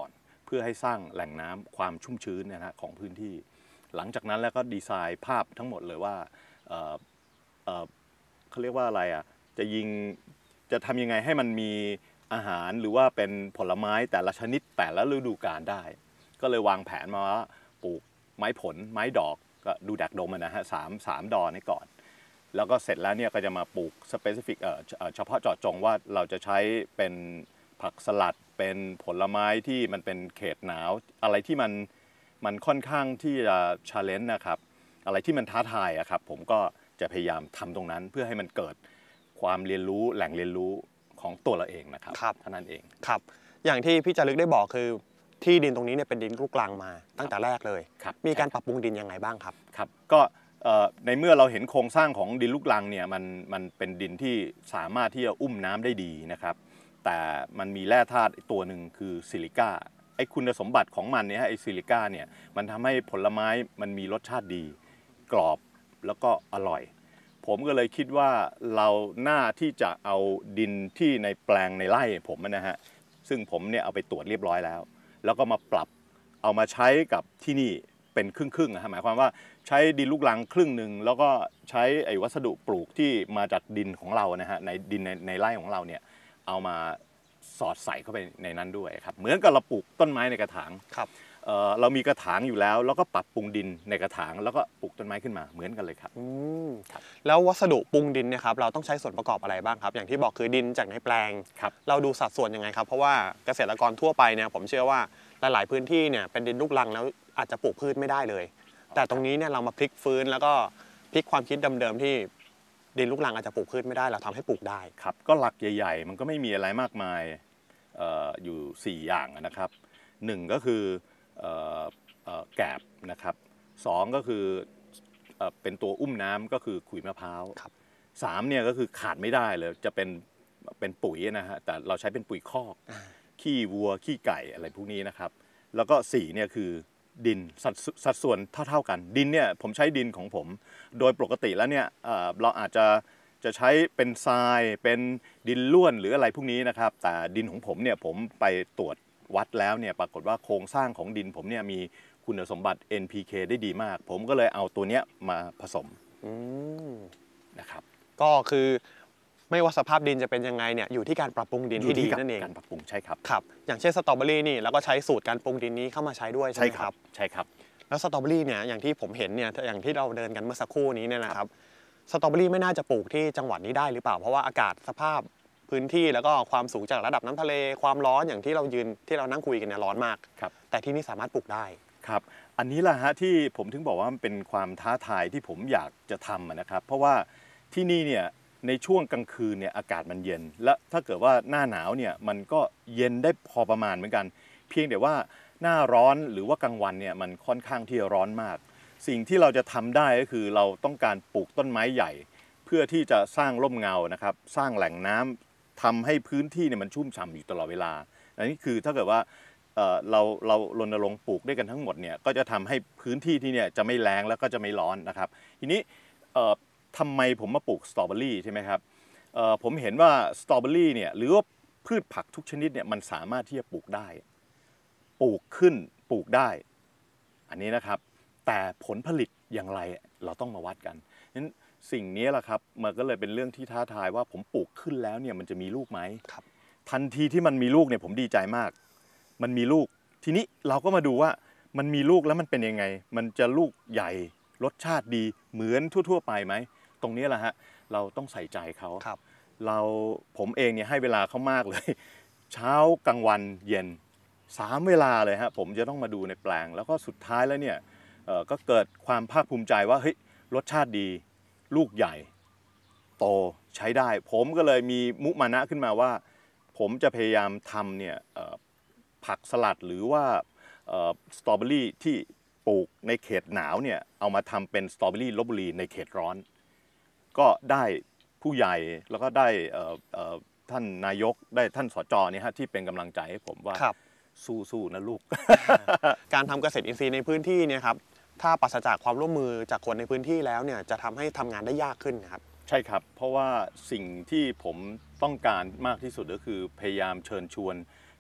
พื่อให้สร้างแหล่งน้ำความชุ่มชื้นนะฮะของพื้นที่หลังจากนั้นแล้วก็ดีไซน์ภาพทั้งหมดเลยว่าเอ่อเอ่อเขาเรียกว่าอะไรอ่ะจะยิงจะทำยังไงให้มันมีอาหารหรือว่าเป็นผลไม้แต่ละชนิดแต่ละฤดูกาลได้ก็เลยวางแผนมาว่าปลูกไม้ผลไม้ดอกก็ดูดักดมนะฮะสามสามดอนี่ก่อนแล้วก็เสร็จแล้วเนี่ยก็จะมาปลูกสเปซิฟิกเอ่อเฉพาะเจาะจงว่าเราจะใช้เป็นผักสลัดเป็นผลไม้ที่มันเป็นเขตหนาวอะไรที่มันมันค่อนข้างที่จะชาเลนจ์นะครับอะไรที่มันท้าทายอะครับผมก็จะพยายามทำตรงนั้นเพื่อให้มันเกิดความเรียนรู้แหล่งเรียนรู้ของตัวเราเองนะครับเท่านั้นเอง
ครับอย่างที่พี่จารึกได้บอกคือที่ดินตรงนี้เนี่ยเป็นดินลูกรังมาตั้งแต่แรกเลยมีการปรับปรุงดินยังไงบ้างครับ
ครับก็ในเมื่อเราเห็นโครงสร้างของดินลูกรังเนี่ยมันมันเป็นดินที่สามารถที่จะอุ้มน้ำได้ดีนะครับแต่มันมีแร่ธาตุตัวหนึ่งคือซิลิก้าไอ้คุณสมบัติของมันเนี่ยไอ้ซิลิก้าเนี่ยมันทำให้ผลไม้มันมีรสชาติดีกรอบแล้วก็อร่อยผมก็เลยคิดว่าเราน่าที่จะเอาดินที่ในแปลงในไร่ผมนะฮะซึ่งผมเนี่ยเอาไปตรวจเรียบร้อยแล้วแล้วก็มาปรับเอามาใช้กับที่นี่เป็นครึ่งๆนะฮะหมายความว่าใช้ดินลูกรังครึ่งหนึ่งแล้วก็ใช้ไอ้วัสดุปลูกที่มาจากดินของเรานะฮะในดินในในไร่ของเราเนี่ยเอามาสอดใส่เข้าไปในนั้นด้วยครับเหมือนกับเราปลูกต้นไม้ในกระถาง
ครับ
เอ่อเรามีกระถางอยู่แล้วแล้วก็ปรับปรุงดินในกระถางแล้วก็ปลูกต้นไม้ขึ้นมาเหมือนกันเลยครับ
อืมแล้ววัสดุปรุงดินเนี่ยครับเราต้องใช้ส่วนประกอบอะไรบ้างครับอย่างที่บอกคือดินจากในแปลง
ครับ
เราดูสัดส่วนยังไงครับเพราะว่าเกษตรกรทั่วไปเนี่ยผมเชื่อว่าหลายๆพื้นที่เนี่ยเป็นดินลูกรังแล้วอาจจะปลูกพืชไม่ได้เลยแต่ตรงนี้เนี่ยเรามาพลิกฟื้นแล้วก็พลิกความคิดเดิมๆที่ดินลูกรังอาจจะปลูกพืชไม่ได้เราทำให้ปลูกได้
ครับก็หลักใหญ่ๆมันก็ไม่มีอะไรมากมายเอ่ออยู่สี่อย่างนะครับหนึ่งก็คือเอ่อเอ่อแกบนะครับสองก็คือเอ่อเป็นตัวอุ้มน้ำก็คือขุยมะพร้าวสามเนี่ยก็คือขาดไม่ได้เลยจะเป็นเป็นปุ๋ยนะฮะแต่เราใช้เป็นปุ๋ยคอกขี้วัวขี้ไก่อะไรพวกนี้นะครับแล้วก็สี่เนี่ยคือดินสัดสัดส่วนเท่าๆกันดินเนี่ยผมใช้ดินของผมโดยปกติแล้วเนี่ยเอ่อเราอาจจะจะใช้เป็นทรายเป็นดินล้วนหรืออะไรพวกนี้นะครับแต่ดินของผมเนี่ยผมไปตรวจวัดแล้วเนี่ยปรากฏว่าโครงสร้างของดินผมเนี่ยมีคุณสมบัติ เอ็น พี เค ได้ดีมากผมก็เลยเอาตัวเนี้ยมาผสมนะครับ
ก็คือไม่ว่าสภาพดินจะเป็นยังไงเนี่ยอยู่ที่การปรับปรุงดินที่ดีนั่นเอง
การปรับปรุงใช่ครับ
ครับอย่างเช่นสตรอเบอรี่นี่แล้วก็ใช้สูตรการปรุงดินนี้เข้ามาใช้ด้วยใช่ไหมครับ
ใช่ครับ
แล้วสตรอเบอรี่เนี่ยอย่างที่ผมเห็นเนี่ยอย่างที่เราเดินกันเมื่อสักครู่นี้เนี่ยนะครับสตรอเบอรี่ไม่น่าจะปลูกที่จังหวัดนี้ได้หรือเปล่าเพราะว่าอากาศสภาพพื้นที่แล้วก็ความสูงจากระดับน้ำทะเลความร้อนอย่างที่เรายืนที่เรานั่งคุยกันเนี่ยร้อนมาก
ครับ
แต่ที่นี่สามารถปลูกได้
ครับอันนี้แหละฮะที่ผมถึงบอกว่ามันเป็นความท้าทายที่ผมอยากจะทำนะครับเพราะว่าที่นี่เนี่ยในช่วงกลางคืนเนี่ยอากาศมันเย็นและถ้าเกิดว่าหน้าหนาวเนี่ยมันก็เย็นได้พอประมาณเหมือนกันเพียงแต่ว่าหน้าร้อนหรือว่ากลางวันเนี่ยมันค่อนข้างที่จะร้อนมากสิ่งที่เราจะทำได้ก็คือเราต้องการปลูกต้นไม้ใหญ่เพื่อที่จะสร้างร่มเงานะครับสร้างแหล่งน้ำทำให้พื้นที่เนี่ยมันชุ่มฉ่ำอยู่ตลอดเวลาอันนี้คือถ้าเกิดว่าเอ่อเราเรารณรงค์ปลูกด้วยกันทั้งหมดเนี่ยก็จะทำให้พื้นที่ที่เนี่ยจะไม่แล้งแล้วก็จะไม่ร้อนนะครับทีนี้เอ่อทำไมผมมาปลูกสตรอเบอรี่ใช่ไหมครับเอ่อผมเห็นว่าสตรอเบอรี่เนี่ยหรือว่าพืชผักทุกชนิดเนี่ยมันสามารถที่จะปลูกได้ปลูกขึ้นปลูกได้อันนี้นะครับแต่ผลผลิตอย่างไรเราต้องมาวัดกันนั้นสิ่งนี้แหละครับมันก็เลยเป็นเรื่องที่ท้าทายว่าผมปลูกขึ้นแล้วเนี่ยมันจะมีลูกไหม
ครับ
ทันทีที่มันมีลูกเนี่ยผมดีใจมากมันมีลูกทีนี้เราก็มาดูว่ามันมีลูกแล้วมันเป็นยังไงมันจะลูกใหญ่รสชาติดีเหมือนทั่วๆไปไหมตรงนี้แหละฮะเราต้องใส่ใจเขาเราผมเองเนี่ยให้เวลาเขามากเลยเช้ากลางวันเย็นสามเวลาเลยฮะผมจะต้องมาดูในแปลงแล้วก็สุดท้ายแล้วเนี่ยก็เกิดความภาคภูมิใจว่าเฮ้ยรสชาติดีลูกใหญ่โตใช้ได้ผมก็เลยมีมุมานะขึ้นมาว่าผมจะพยายามทำเนี่ยผักสลัดหรือว่าสตรอเบอรี่ที่ปลูกในเขตหนาวเนี่ยเอามาทำเป็นสตรอเบอรี่ลพบุรีในเขตร้อนก็ได้ผู้ใหญ่แล้วก็ได้ท่านนายกได้ท่านสจเนี่ยฮะที่เป็นกำลังใจให้ผมว่าสู้ๆนะลูก
การทำเกษตรอินทรีย์ในพื้นที่เนี่ยครับถ้าปราศจากความร่วมมือจากคนในพื้นที่แล้วเนี่ยจะทำให้ทำงานได้ยากขึ้นครับ
ใช่ครับเพราะว่าสิ่งที่ผมต้องการมากที่สุดก็คือพยายามเชิญชวน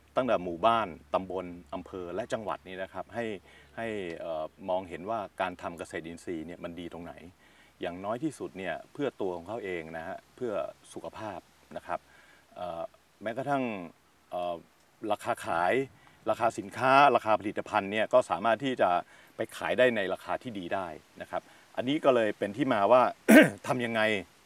ตั้งแต่หมู่บ้านตำบลอำเภอและจังหวัดนี้นะครับให้ให้มองเห็นว่าการทำเกษตรอินทรีย์เนี่ยมันดีตรงไหนอย่างน้อยที่สุดเนี่ยเพื่อตัวของเขาเองนะฮะเพื่อสุขภาพนะครับแม้กระทั่งราคาขายราคาสินค้าราคาผลิตภัณฑ์เนี่ยก็สามารถที่จะไปขายได้ในราคาที่ดีได้นะครับอันนี้ก็เลยเป็นที่มาว่า ทำยังไง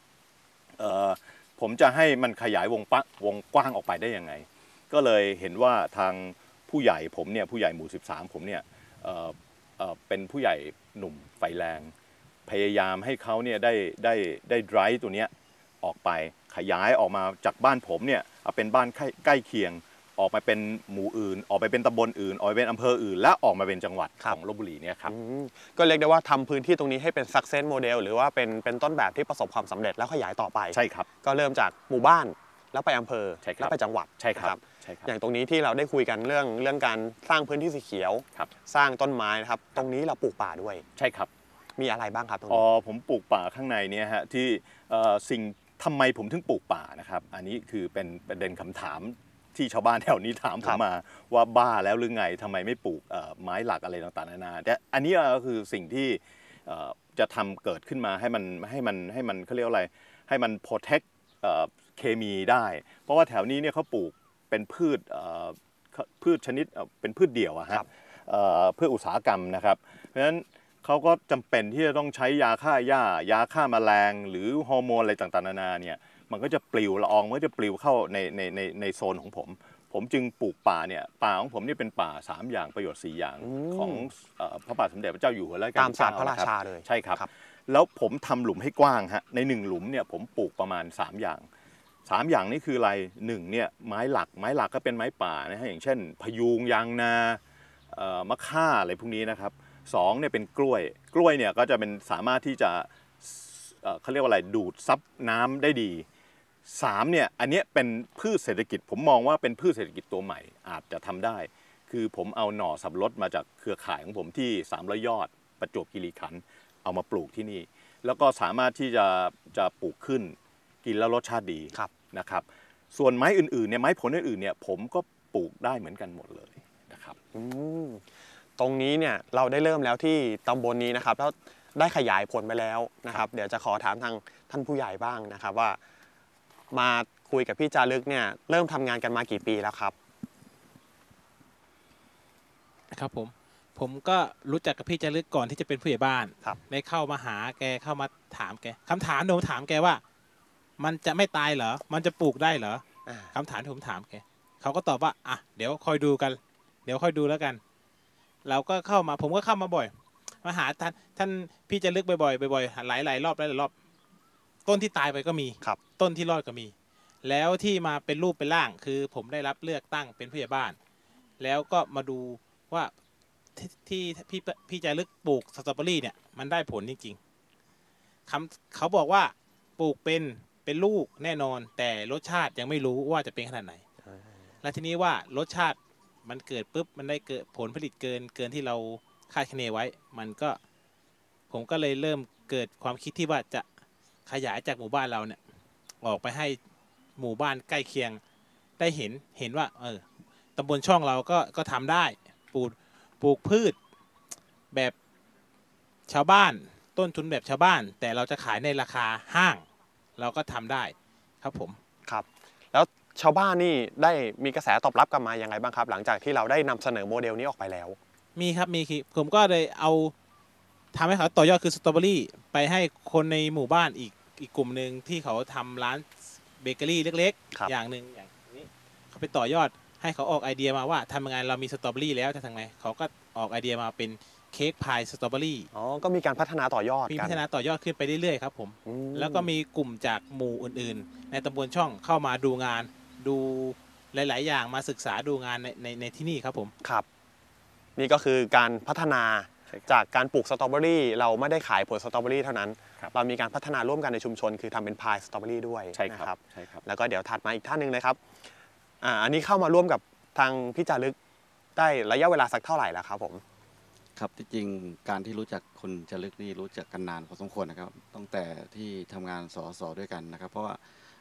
ผมจะให้มันขยายวงปะวงกว้างออกไปได้ยังไงก็เลยเห็นว่าทางผู้ใหญ่ผมเนี่ยผู้ใหญ่หมู่สิบสามผมเนี่ยเอ่อเอ่อเป็นผู้ใหญ่หนุ่มไฟแรงพยายามให้เขาเนี่ยได้ได้ได้ไดรฟ์ตัวเนี้ยออกไปขยายออกมาจากบ้านผมเนี่ยเอาเป็นบ้านใกล้ใกล้เคียงออกมาเป็นหมู่อื่นออกไปเป็นตำบลอื่นออกไปเป็นอำเภออื่นและออกมาเป็นจังหวัดของลพบุรีเนี่ยครับ
ก็เรียกได้ว่าทำพื้นที่ตรงนี้ให้เป็น success model หรือว่าเป็นเป็นต้นแบบที่ประสบความสำเร็จแล้วขยายต่อไป
ใช่ครับ
ก็เริ่มจากหมู่บ้านแล้วไปอำเภอแล้วไปจังหวัด
ใช่ครับ
อย่างตรงนี้ที่เราได้คุยกันเรื่องเรื่องการสร้างพื้นที่สีเขียวสร้างต้นไม้นะครับตรงนี้เราปลูกป่าด้วย
ใช่ครับ
มีอะไรบ้างครับตรง
นี้
อ๋
อผมปลูกป่าข้างในเนี่ยฮะที่สิ่งทำไมผมถึงปลูกป่านะครับอันนี้คือเป็นประเด็นคำถามที่ชาวบ้านแถวนี้ถามผมมาว่าบ้าแล้วหรือไงทำไมไม่ปลูกไม้หลักอะไรต่างๆนานาแต่อันนี้ก็คือสิ่งที่จะทำเกิดขึ้นมาให้มันให้มันให้มันเขาเรียกอะไรให้มัน protect เคมีได้เพราะว่าแถวนี้เนี่ยเขาปลูกเป็นพืชพืชชนิดเป็นพืชเดี่ยวอะฮะเพื่ออุตสาหกรรมนะครับเพราะฉะนั้นเขาก็จำเป็นที่จะต้องใช้ยาฆ่าหญ้ายาฆ่าแมลงหรือฮอร์โมนอะไรต่างๆนานาเนี่ยมันก็จะปลิวละอองมันก็จะปลิวเข้าในในในในโซนของผมผมจึงปลูกป่าเนี่ยป่าของผมนี่เป็นป่าสามอย่างประโยชน์สี่อย่างของพระบาทสมเด็จพระเจ้าอยู่หัวรัชกาลที่เก้า
ตามศาสตร์พระราชาเลย
ใช่ครับแล้วผมทำหลุมให้กว้างฮะในหนึ่งหลุมเนี่ยผมปลูกประมาณสามอย่างสามอย่างนี้คืออะไรหนึ่งเนี่ยไม้หลักไม้หลักก็เป็นไม้ป่านะฮะอย่างเช่นพยุงยางนามะค่าอะไรพวกนี้นะครับสองเนี่ยเป็นกล้วยกล้วยเนี่ยก็จะเป็นสามารถที่จะเขาเรียกว่าอะไรดูดซับน้ำได้ดีสามเนี่ยอันนี้เป็นพืชเศรษฐกิจผมมองว่าเป็นพืชเศรษฐกิจตัวใหม่อาจจะทำได้คือผมเอาหน่อสับปะรดมาจากเครือข่ายของผมที่สามร้อยยอดประจวบคีรีขันธ์เอามาปลูกที่นี่แล้วก็สามารถที่จะจะปลูกขึ้นกินแล้วรสชาติดีนะครับส่วนไม้อื่นๆเนี่ยไม้ผลอื่นๆเนี่ยผมก็ปลูกได้เหมือนกันหมดเลยนะครับ
ตรงนี้เนี่ยเราได้เริ่มแล้วที่ตำบลนี้นะครับแล้วได้ขยายผลไปแล้วนะครับเดี๋ยวจะขอถามทางท่านผู้ใหญ่บ้างนะครับว่ามาคุยกับพี่จารึกเนี่ยเริ่มทำงานกันมากี่ปีแล้วครับ
นะครับผมผมก็รู้จักกับพี่จารึกก่อนที่จะเป็นผู้ใหญ่บ้านได้เข้ามาหาแกเข้ามาถามแกคำถามหนูถามแกว่ามันจะไม่ตายเหรอมันจะปลูกได้เหรอคำถามที่ผมถามแกเขาก็ตอบว่าอ่ะเดี๋ยวคอยดูกันเดี๋ยวค่อยดูแล้วกันเราก็เข้ามาผมก็เข้ามาบ่อยมาหาท่านท่านพี่จารึกบ่อยๆบ่อยๆหลายหลายรอบหลายรอบต้นที่ตายไปก็มีต้นที่รอดก็มีแล้วที่มาเป็นรูปเป็นร่างคือผมได้รับเลือกตั้งเป็นผู้ใหญ่บ้านแล้วก็มาดูว่าที่พี่พี่จารึกปลูกสตรอเบอรี่เนี่ยมันได้ผลจริงๆคำเขาบอกว่าปลูกเป็นเป็นลูกแน่นอนแต่รสชาติยังไม่รู้ว่าจะเป็นขนาดไหนและทีนี้ว่ารสชาติมันเกิดปุ๊บมันได้เกิดผลผลิตเกินเกินที่เราคาดคะเนไว้มันก็ผมก็เลยเริ่มเกิดความคิดที่ว่าจะขยายจากหมู่บ้านเราเนี่ยออกไปให้หมู่บ้านใกล้เคียงได้เห็นเห็นว่าเออตำบลช่องเราก็ก็ทำได้ปลูกปลูกพืชแบบชาวบ้านต้นทุนแบบชาวบ้านแต่เราจะขายในราคาห้างเราก็ทำได้ครับผม
ครับแล้วชาวบ้านนี่ได้มีกระแสตอบรับกลับมาอย่างไรบ้างครับหลังจากที่เราได้นำเสนอโมเดลนี้ออกไปแล้ว
มีครับมีผมก็เลยเอาทำให้เขาต่อยอดคือสตรอเบอรี่ไปให้คนในหมู่บ้านอีกอีกกลุ่มหนึ่งที่เขาทำร้านเบเกอรี่เล็กๆอย่างหนึ่งอย่างนี้เขาไปต่อยอดให้เขาออกไอเดียมาว่าทำยังไงเรามีสตรอเบอรี่แล้วจะทำไงเขาก็ออกไอเดียมาเป็นเค้กพายสตรอเบอรี่
อ๋อก็มีการพัฒนาต่อยอด
มีพัฒนาต่อยอดขึ้นไปเรื่อยๆครับผมแล้วก็มีกลุ่มจากหมู่อื่นๆในตำบลช่องเข้ามาดูงานดูหลายๆอย่างมาศึกษาดูงานในในในที่นี่ครับผม
ครับนี่ก็คือการพัฒนาจากการปลูกสตรอเบอรี่เราไม่ได้ขายผลสตรอเบอรี่เท่านั้นเรามีการพัฒนาร่วมกันในชุมชนคือทำเป็นพายสตรอเบอรี่ด้วยนะครับ
ใช่ครับ
แล้วก็เดี๋ยวถัดมาอีกท่านหนึ่งเลยครับอ่าอันนี้เข้ามาร่วมกับทางพี่จารึกได้ระยะเวลาสักเท่าไหร่แล้วครับผม
ครับที่จริงการที่รู้จักคุณจารึกนี่รู้จักกันนานพอสมควรนะครับตั้งแต่ที่ทำงานสสด้วยกันนะครับเพราะว่า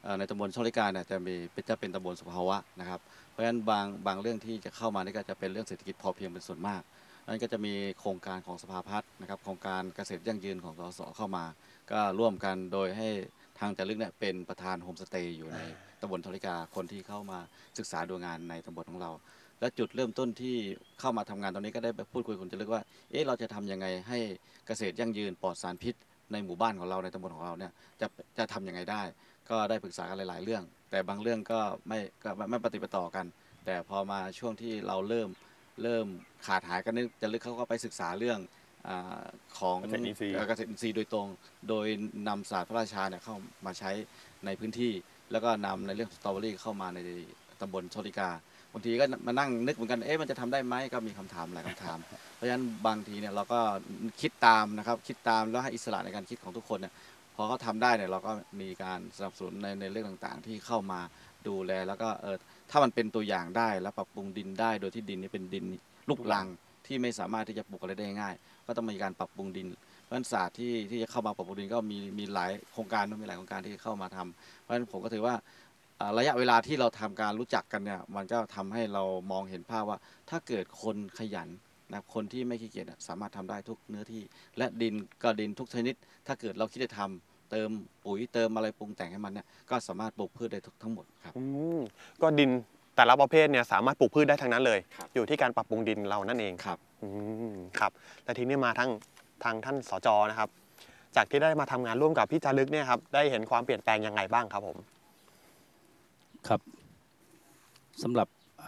เอ่อในตำบลช่องลิกาเนี่ยจะมีจะเป็นตำบลสุภาวะนะครับเพราะฉะนั้นบางบางเรื่องที่จะเข้ามานี่ก็จะเป็นเรื่องเศรษฐกิจพอเพียงเป็นส่วนมากนั้นก็จะมีโครงการของสภาพัฒน์นะครับโครงการเกษตรยั่งยืนของสสเข้ามาก็ร่วมกันโดยให้ทางจารึกเนี่ยเป็นประธานโฮมสเตย์อยู่ในตำบลช่องลิกาคนที่เข้ามาศึกษาดูงานในตำบลของเราและจุดเริ่มต้นที่เข้ามาทำงานตรงนี้ก็ได้พูดคุยกับคุณจารึกว่าเอ๊ะเราจะทำยังไงให้เกษตรยั่งยืนปลอดสารพิษในหมู่บ้านของเราในตำบลของเราเนี่ยจะจะทำยังไงได้ก็ได้ปรึกษากันหลายๆเรื่อง แต่บางเรื่องก็ไม่ก็ไม่ปฏิปต่อกัน แต่พอมาช่วงที่เราเริ่มเริ่มขาดหายกันนี่จะลึกเขาก็ไปศึกษาเรื่องอาของ
เกษตรอินทรีย์
เกษตรอินทรีย์โดยตรง โดยนำศาสตร์พระราชาเนี่ยเข้ามาใช้ในพื้นที่ แล้วก็นำในเรื่องสตรอเบอรี่เข้ามาในตำบลช่องลิกาบางทีก็มานั่งนึกเหมือนกันเอ๊ะมันจะทำได้ไหมก็มีคำถามหลายคำถาม เพราะฉะนั้นบางทีเนี่ยเราก็คิดตามนะครับคิดตามแล้วให้อิสระในการคิดของทุกคนเนี่ยพอเขาทำได้เนี่ยเราก็มีการสนับสนุนในในเรื่องต่างๆ ที่เข้ามาดูแลแล้วก็เออถ้ามันเป็นตัวอย่างได้แล้วปรับปรุงดินได้โดยที่ดินนี้เป็นดินลูกรังที่ไม่สามารถที่จะปลูกอะไรได้ง่ายก็ต้องมีการปรับปรุงดินเพราะฉะนั้นศาสตร์ที่ที่จะเข้ามาปรับปรุงดินก็มีมีหลายโครงการมีหลายโครงการที่เข้ามาทำเพราะฉะนั้นผมก็ถือว่าระยะเวลาที่เราทำการรู้จักกันเนี่ยมันก็ทำให้เรามองเห็นภาพว่าถ้าเกิดคนขยันนะคนที่ไม่ขี้เกียจสามารถทำได้ทุกเนื้อที่และดินก็ดินทุกชนิดถ้าเกิดเราคิดจะทำเติมปุ๋ยเติมอะไรปรุงแต่งให้มันเนี่ยก็สามารถปลูกพืชได้ทั้งหมดครับ
ก็ดินแต่ละประเภทเนี่ยสามารถปลูกพืชได้ทั้งนั้นเลย
ครับ
อยู่ที่การปรับปรุงดินเรานั่นเอง
ครับ
อืมครับและทีนี้มาทั้งทางท่านสจนะครับจากที่ได้มาทำงานร่วมกับพี่จารึกเนี่ยครับได้เห็นความเปลี่ยนแปลงยังไงบ้างครับผม
ครับสำหรับ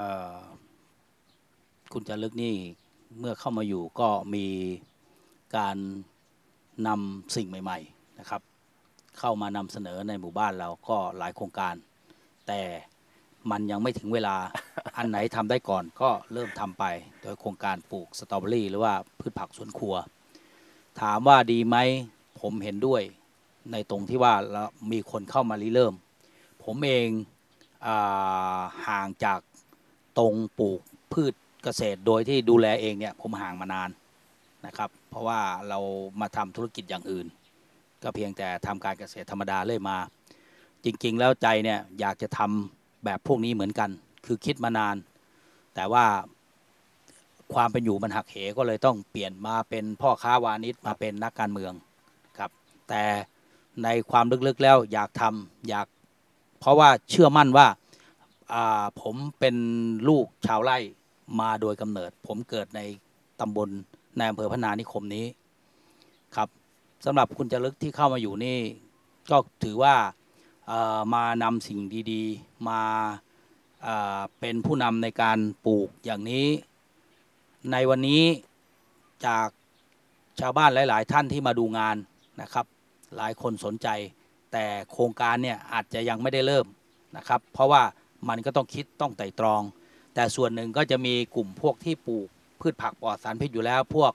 คุณจารึกนี่เมื่อเข้ามาอยู่ก็มีการนำสิ่งใหม่ๆนะครับเข้ามานำเสนอในหมู่บ้านเราก็หลายโครงการแต่มันยังไม่ถึงเวลา อันไหนทำได้ก่อนก็เริ่มทำไปโดยโครงการปลูกสตรอเบอรี่หรือว่าพืชผักสวนครัวถามว่าดีไหมผมเห็นด้วยในตรงที่ว่ามีคนเข้ามาริเริ่มผมเองห่างจากตรงปลูกพืชเกษตรโดยที่ดูแลเองเนี่ยผมห่างมานานนะครับเพราะว่าเรามาทำธุรกิจอย่างอื่นก็เพียงแต่ทำการเกษตรธรรมดาเลยมาจริงๆแล้วใจเนี่ยอยากจะทำแบบพวกนี้เหมือนกันคือคิดมานานแต่ว่าความเป็นอยู่มันหักเหก็เลยต้องเปลี่ยนมาเป็นพ่อค้าวานิชมาเป็นนักการเมืองครับแต่ในความลึกๆแล้วอยากทำอยากเพราะว่าเชื่อมั่นว่าผมเป็นลูกชาวไร่มาโดยกำเนิดผมเกิดในตำบลในอำเภอพนานิคมนี้ครับสำหรับคุณจารึกที่เข้ามาอยู่นี่ก็ถือว่ามานำสิ่งดีๆมาเป็นผู้นำในการปลูกอย่างนี้ในวันนี้จากชาวบ้านหลายๆท่านที่มาดูงานนะครับหลายคนสนใจแต่โครงการเนี่ยอาจจะยังไม่ได้เริ่มนะครับเพราะว่ามันก็ต้องคิดต้องไต่ตรองแต่ส่วนหนึ่งก็จะมีกลุ่มพวกที่ปลูกพืชผักปลอดสารพิษอยู่แล้วพวก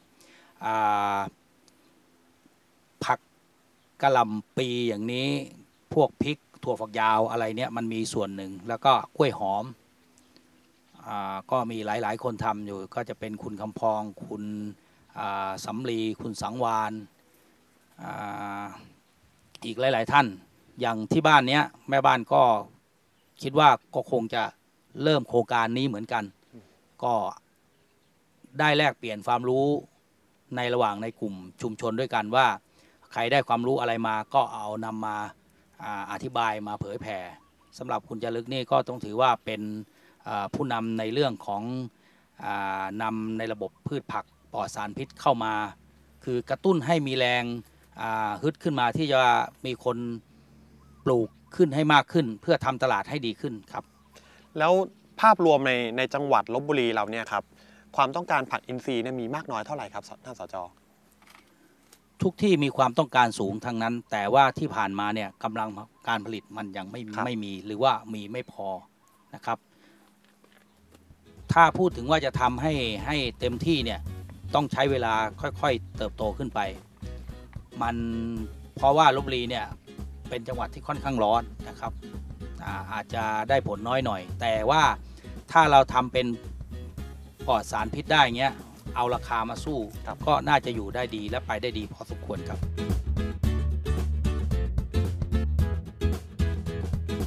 ผักกะหล่ำปีอย่างนี้พวกพริกถั่วฝักยาวอะไรเนี่ยมันมีส่วนหนึ่งแล้วก็กล้วยหอมก็มีหลายๆคนทำอยู่ก็จะเป็นคุณคำพองคุณสำลีคุณสังวานอีกหลายๆท่านอย่างที่บ้านเนี้ยแม่บ้านก็คิดว่าก็คงจะเริ่มโครงการนี้เหมือนกันก็ได้แลกเปลี่ยนความรู้ในระหว่างในกลุ่มชุมชนด้วยกันว่าใครได้ความรู้อะไรมาก็เอานำมาอธิบายมาเผยแผ่สำหรับคุณจารึกนี่ก็ต้องถือว่าเป็นผู้นำในเรื่องของนำในระบบพืชผักปลอดสารพิษเข้ามาคือกระตุ้นให้มีแรงฮึดขึ้นมาที่จะมีคนปลูกขึ้นให้มากขึ้นเพื่อทำตลาดให้ดีขึ้นครับ
แล้วภาพรวมในในจังหวัดลพบุรีเราเนี่ยครับความต้องการผักอินทรีย์เนี่ยมีมากน้อยเท่าไหร่ครับท่านสจ
ทุกที่มีความต้องการสูงทั้งนั้นแต่ว่าที่ผ่านมาเนี่ยกำลังการผลิตมันยังไม่ไม่มีหรือว่ามีไม่พอนะครับถ้าพูดถึงว่าจะทำให้ให้เต็มที่เนี่ยต้องใช้เวลาค่อยๆเติบโตขึ้นไปมันเพราะว่าลพบุรีเนี่ยเป็นจังหวัดที่ค่อนข้างร้อนนะครับอาจจะได้ผลน้อยหน่อยแต่ว่าถ้าเราทำเป็นปลอดสารพิษได้เงี้ยเอาราคามาสู้ก็น่าจะอยู่ได้ดีและไปได้ดีพอสมควรครับ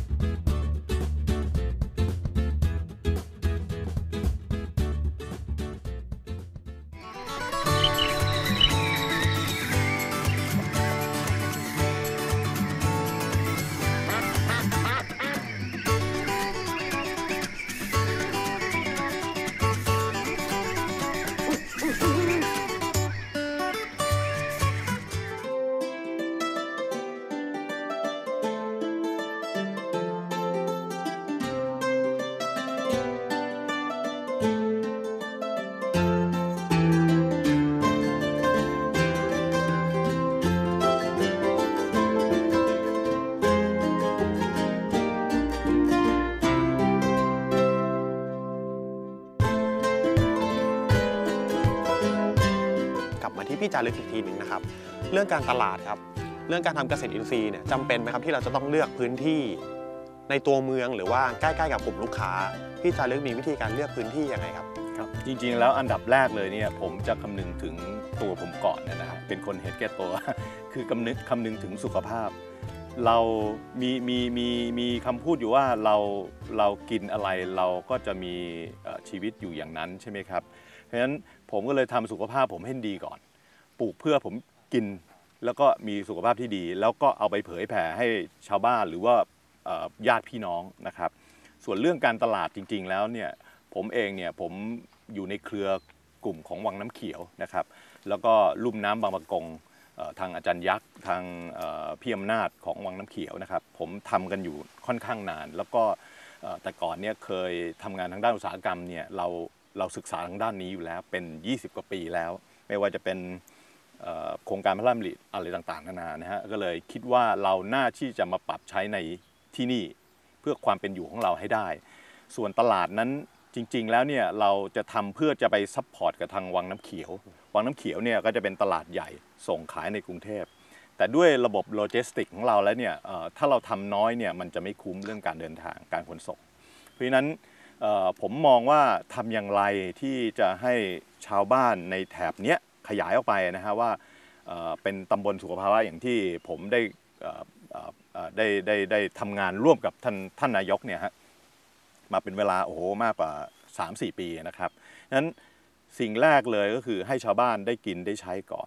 พี่จารึกอีกทีหนึ่งนะครับเรื่องการตลาดครับเรื่องการทำเกษตรอินทรีย์เนี่ยจำเป็นไหมครับที่เราจะต้องเลือกพื้นที่ในตัวเมืองหรือว่าใกล้ๆกับกลุ่มลูกค้าพี่จารึกมีวิธีการเลือกพื้นที่ยังไงครับ
ครับจริงๆแล้วอันดับแรกเลยเนี่ยผมจะคำนึงถึงตัวผมก่อนนะครับเป็นคนเห็นแก่ตัว คือคำนึงคำนึงถึงสุขภาพเรามีมีมีมีคำพูดอยู่ว่าเราเรากินอะไรเราก็จะมีชีวิตอยู่อย่างนั้นใช่ไหมครับเพราะฉะนั้นผมก็เลยทำสุขภาพผมให้ดีก่อนปลูกเพื่อผมกินแล้วก็มีสุขภาพที่ดีแล้วก็เอาไปเผยแผ่ให้ชาวบ้านหรือว่าญาติพี่น้องนะครับส่วนเรื่องการตลาดจริงๆแล้วเนี่ยผมเองเนี่ยผมอยู่ในเครือกลุ่มของวังน้ำเขียวนะครับแล้วก็ลุ่มน้ำบางปะกงทางอาจารย์ยักษ์ทางพี่อำนาจของวังน้ำเขียวนะครับผมทำกันอยู่ค่อนข้างนานแล้วก็แต่ก่อนเนี่ยเคยทำงานทางด้านอุตสาหกรรมเนี่ยเราเราศึกษาทางด้านนี้อยู่แล้วเป็นยี่สิบกว่าปีแล้วไม่ว่าจะเป็นโครงการพระราชดำริอะไรต่างๆนานานะฮะก็เลยคิดว่าเราน่าที่จะมาปรับใช้ในที่นี่เพื่อความเป็นอยู่ของเราให้ได้ส่วนตลาดนั้นจริงๆแล้วเนี่ยเราจะทำเพื่อจะไปซัพพอร์ตกับทางวังน้ำเขียววังน้ำเขียวเนี่ยก็จะเป็นตลาดใหญ่ส่งขายในกรุงเทพแต่ด้วยระบบโลจิสติกของเราแล้วเนี่ยถ้าเราทำน้อยเนี่ยมันจะไม่คุ้มเรื่องการเดินทางการขนส่งเพราะฉะนั้นผมมองว่าทำอย่างไรที่จะให้ชาวบ้านในแถบเนี้ยขยายออกไปนะฮะว่าเป็นตำบลสุขภาวะอย่างที่ผมได้ได้ได้ได้ทำงานร่วมกับท่านท่านนายกเนี่ยฮะมาเป็นเวลาโอ้โหมากกว่า สามถึงสี่ ปีนะครับนั้นสิ่งแรกเลยก็คือให้ชาวบ้านได้กินได้ใช้ก่อน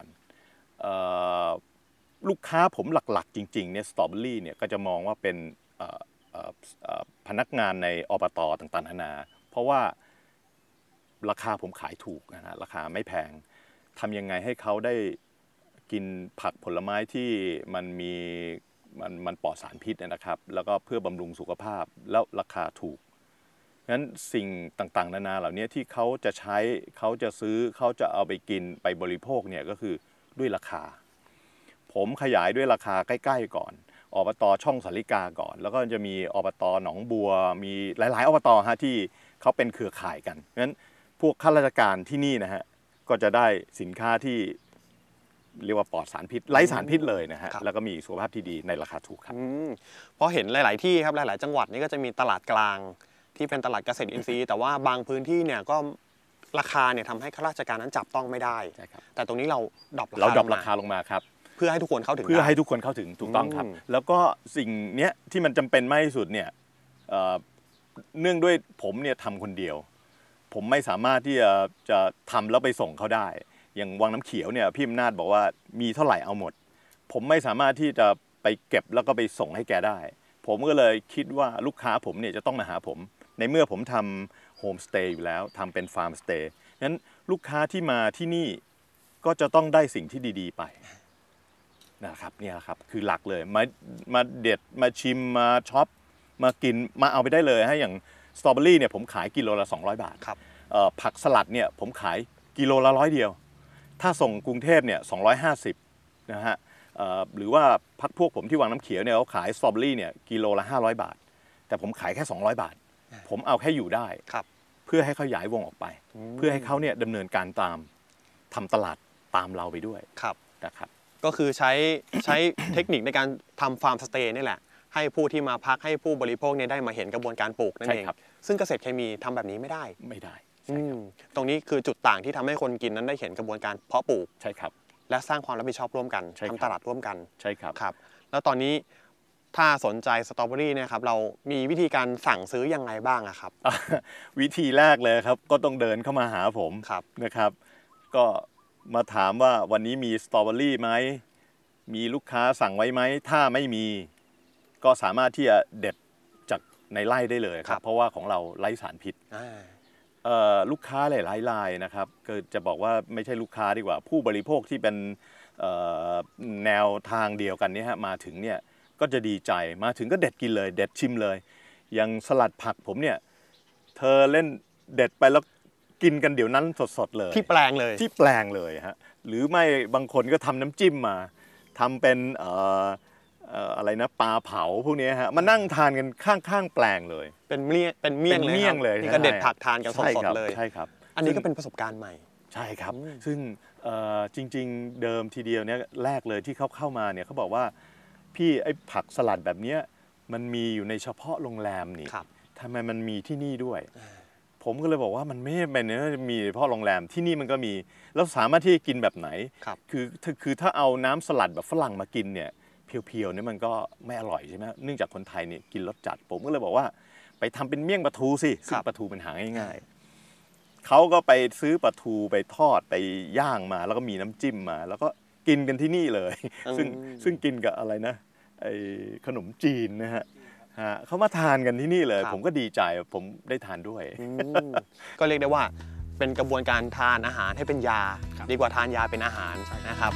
ลูกค้าผมหลักๆจริงๆเนี่ยสตรอเบอรี่เนี่ยก็จะมองว่าเป็นพนักงานในอบต.ต่างๆนานาเพราะว่าราคาผมขายถูกนะฮะราคาไม่แพงทำยังไงให้เขาได้กินผักผลไม้ที่มันมีมันมันปลอดสารพิษนะครับแล้วก็เพื่อบำรุงสุขภาพแล้วราคาถูกงั้นสิ่งต่างๆนานาเหล่านี้ที่เขาจะใช้เขาจะซื้อเขาจะเอาไปกินไปบริโภคเนี่ยก็คือด้วยราคาผมขยายด้วยราคาใกล้ๆก่อนอบต.ช่องสาริกาก่อนแล้วก็จะมีอบต.หนองบัวมีหลายๆอบต.ฮะที่เขาเป็นเครือข่ายกันงั้นพวกข้าราชการที่นี่นะฮะก็จะได้สินค้าที่เรียกว่าปลอดสารพิษไร้สารพิษเลยนะฮะแล้วก็มีสุขภาพที่ดีในราคาถูกครับ
เพราะเห็นหลายๆที่ครับหลายๆจังหวัดนี่ก็จะมีตลาดกลางที่เป็นตลาดเกษตรอินทรีย์แต่ว่าบางพื้นที่เนี่ยก็ราคาเนี่ยทำให้ข้าราชการนั้นจับต้องไม่ได้แต่ตรงนี้เราดรอป
เราดรอปราคาลงมาครับ
เพื่อให้ทุกคนเข้าถึง
เพื่อให้ทุกคนเข้าถึงถูกต้องครับแล้วก็สิ่งเนี้ยที่มันจำเป็นมากที่สุดเนี่ยเนื่องด้วยผมเนี่ยทำคนเดียวผมไม่สามารถที่จะจะทำแล้วไปส่งเขาได้อย่างวังน้ำเขียวเนี่ยพี่อำนาจบอกว่ามีเท่าไหร่เอาหมดผมไม่สามารถที่จะไปเก็บแล้วก็ไปส่งให้แกได้ผมก็เลยคิดว่าลูกค้าผมเนี่ยจะต้องมาหาผมในเมื่อผมทำโฮมสเตย์อยู่แล้วทำเป็นฟาร์มสเตย์งั้นลูกค้าที่มาที่นี่ก็จะต้องได้สิ่งที่ดีๆไปนะครับเนี่ยครับคือหลักเลยมามาเด็ดมาชิมมาช็อปมากินมาเอาไปได้เลยให้อย่างสตรอเบอรี่เนี่ยผมขายกิโลละสองร้อยบาทครับผักสลัดเนี่ยผมขายกิโลละร้อยเดียวถ้าส่งกรุงเทพเนี่ยสองร้อยห้าสิบนะฮะหรือว่าพักพวกผมที่วังน้ำเขียวเนี่ยเขาขายสตรอเบอรี่เนี่ยกิโลละห้าร้อยบาทแต่ผมขายแค่สองร้อยบาทผมเอาแค่อยู่ได้เพื่อให้เขาขยายวงออกไปเพื่อให้เขาเนี่ยดำเนินการตามทำตลาดตามเราไปด้วยนะครับ
ก็คือใช้ใช้เทคนิคในการทำฟาร์มสเตย์นี่แหละให้ผู้ที่มาพักให้ผู้บริโภคเนี่ยได้มาเห็นกระบวนการปลูกนั่นเองซึ่งเกษตรเคมีทำแบบนี้ไม่ได้
ไม่ได้
ตรงนี้คือจุดต่างที่ทำให้คนกินนั้นได้เห็นกระบวนการเพาะปลูก
ใช่ครับ
และสร้างความรับผิดชอบร่วมกันทำตลาดร่วมกัน
ใช่ครับ
ครับแล้วตอนนี้ถ้าสนใจสตรอเบอรี่เนี่ยครับเรามีวิธีการสั่งซื้อยังไงบ้างอะครับ
วิธีแรกเลยครับก็ต้องเดินเข้ามาหาผมนะครับก็มาถามว่าวันนี้มีสตรอเบอรี่ไหมมีลูกค้าสั่งไว้ไหมถ้าไม่มีก็สามารถที่จะเด็ดจากในไร่ได้เลยครับเพราะว่าของเราไร้สารพิษลูกค้าหลายๆรายนะครับก็จะบอกว่าไม่ใช่ลูกค้าดีกว่าผู้บริโภคที่เป็นแนวทางเดียวกันนี้ฮะมาถึงเนี่ยก็จะดีใจมาถึงก็เด็ดกินเลยเด็ดชิมเลยอย่างสลัดผักผมเนี่ยเธอเล่นเด็ดไปแล้วกินกันเดี๋ยวนั้นสดๆเลย
ที่แปลงเลย
ที่แปลงเลยฮะหรือไม่บางคนก็ทำน้ำจิ้มมาทำเป็นอะไรนะปลาเผาพวกนี้ฮะมานั่งทานกันข้างๆแปลงเลย
เป็นเมี่ยงเป็นเมี่ยงเลยนี่ก็เด็ดผักทานกันสดๆเลย
ใช่ครับ
อันนี้ก็เป็นประสบการณ์ใหม่
ใช่ครับ
อืม
ซึ่งเอ่อจริงๆเดิมทีเดียวเนี่ยแรกเลยที่เขาเข้ามาเนี่ยเขาบอกว่าพี่ไอ้ผักสลัดแบบเนี้ยมันมีอยู่ในเฉพาะโรงแรมนี่
ครับ
ทำไมมันมีที่นี่ด้วย ผมก็เลยบอกว่ามันไม่ได้เป็นนะมีเฉพาะโรงแรมที่นี่มันก็มีแล้วสามารถที่จะกินแบบไหน
ครับ
คือคือคือถ้าเอาน้ำสลัดแบบฝรั่งมากินเนี่ยเพียวๆเนี่ยมันก็ไม่อร่อยใช่ไหมเนื่องจากคนไทยเนี่ยกินรสจัดผมก็เลยบอกว่าไปทำเป็นเมี่ยงปลาทูสิซึ่งปลาทูเป็นหาง่ายๆเขาก็ไปซื้อปลาทูไปทอดไปย่างมาแล้วก็มีน้ำจิ้มมา แล้วก็กินกันที่นี่เลย ซึ่งซึ่งกินกับอะไรนะไอขนมจีนนะฮะฮะเขามาทานกันที่นี่เลย
ครับ
ผมก็ดีใจผมได้ทานด้วย
อืมก็เรียกได้ว่าเป็นกระบวนการทานอาหารให้เป็นยา
ครับ
ดีกว่าทานยาเป็นอาหารนะครับ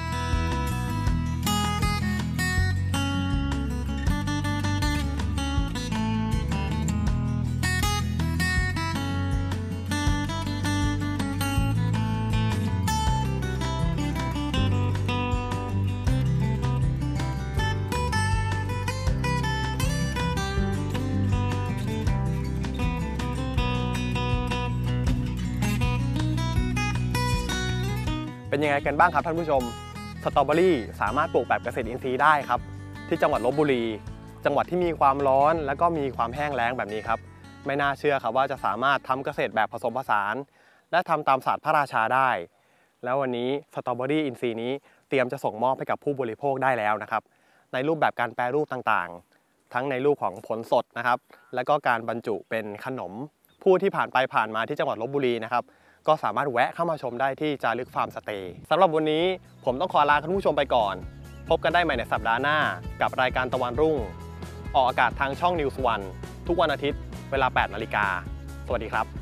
เป็นยังไงกันบ้างครับท่านผู้ชมสตรอเบอรี่สามารถปลูกแบบเกษตรอินทรีย์ได้ครับที่จังหวัดลพบุรี จังหวัดที่มีความร้อนและก็มีความแห้งแล้งแบบนี้ครับไม่น่าเชื่อครับว่าจะสามารถทำเกษตรแบบผสมผสานและทำตามศาสตร์พระราชาได้ แล้ววันนี้สตรอเบอรี่อินทรีย์นี้เตรียมจะส่งมอบให้กับผู้บริโภคได้แล้วนะครับในรูปแบบการแปรรูปต่างๆ ทั้งในรูปของผลสดนะครับและก็การบรรจุเป็นขนมผู้ที่ผ่านไปผ่านมาที่จังหวัดลพบุรีนะครับก็สามารถแวะเข้ามาชมได้ที่จารึกฟาร์มสเตย์สำหรับวันนี้ผมต้องขอลาคุณผู้ชมไปก่อนพบกันได้ใหม่ในสัปดาห์หน้ากับรายการตะวันรุ่งออกอากาศทางช่อง News วันทุกวันอาทิตย์เวลา แปดนาฬิกาสวัสดีครับ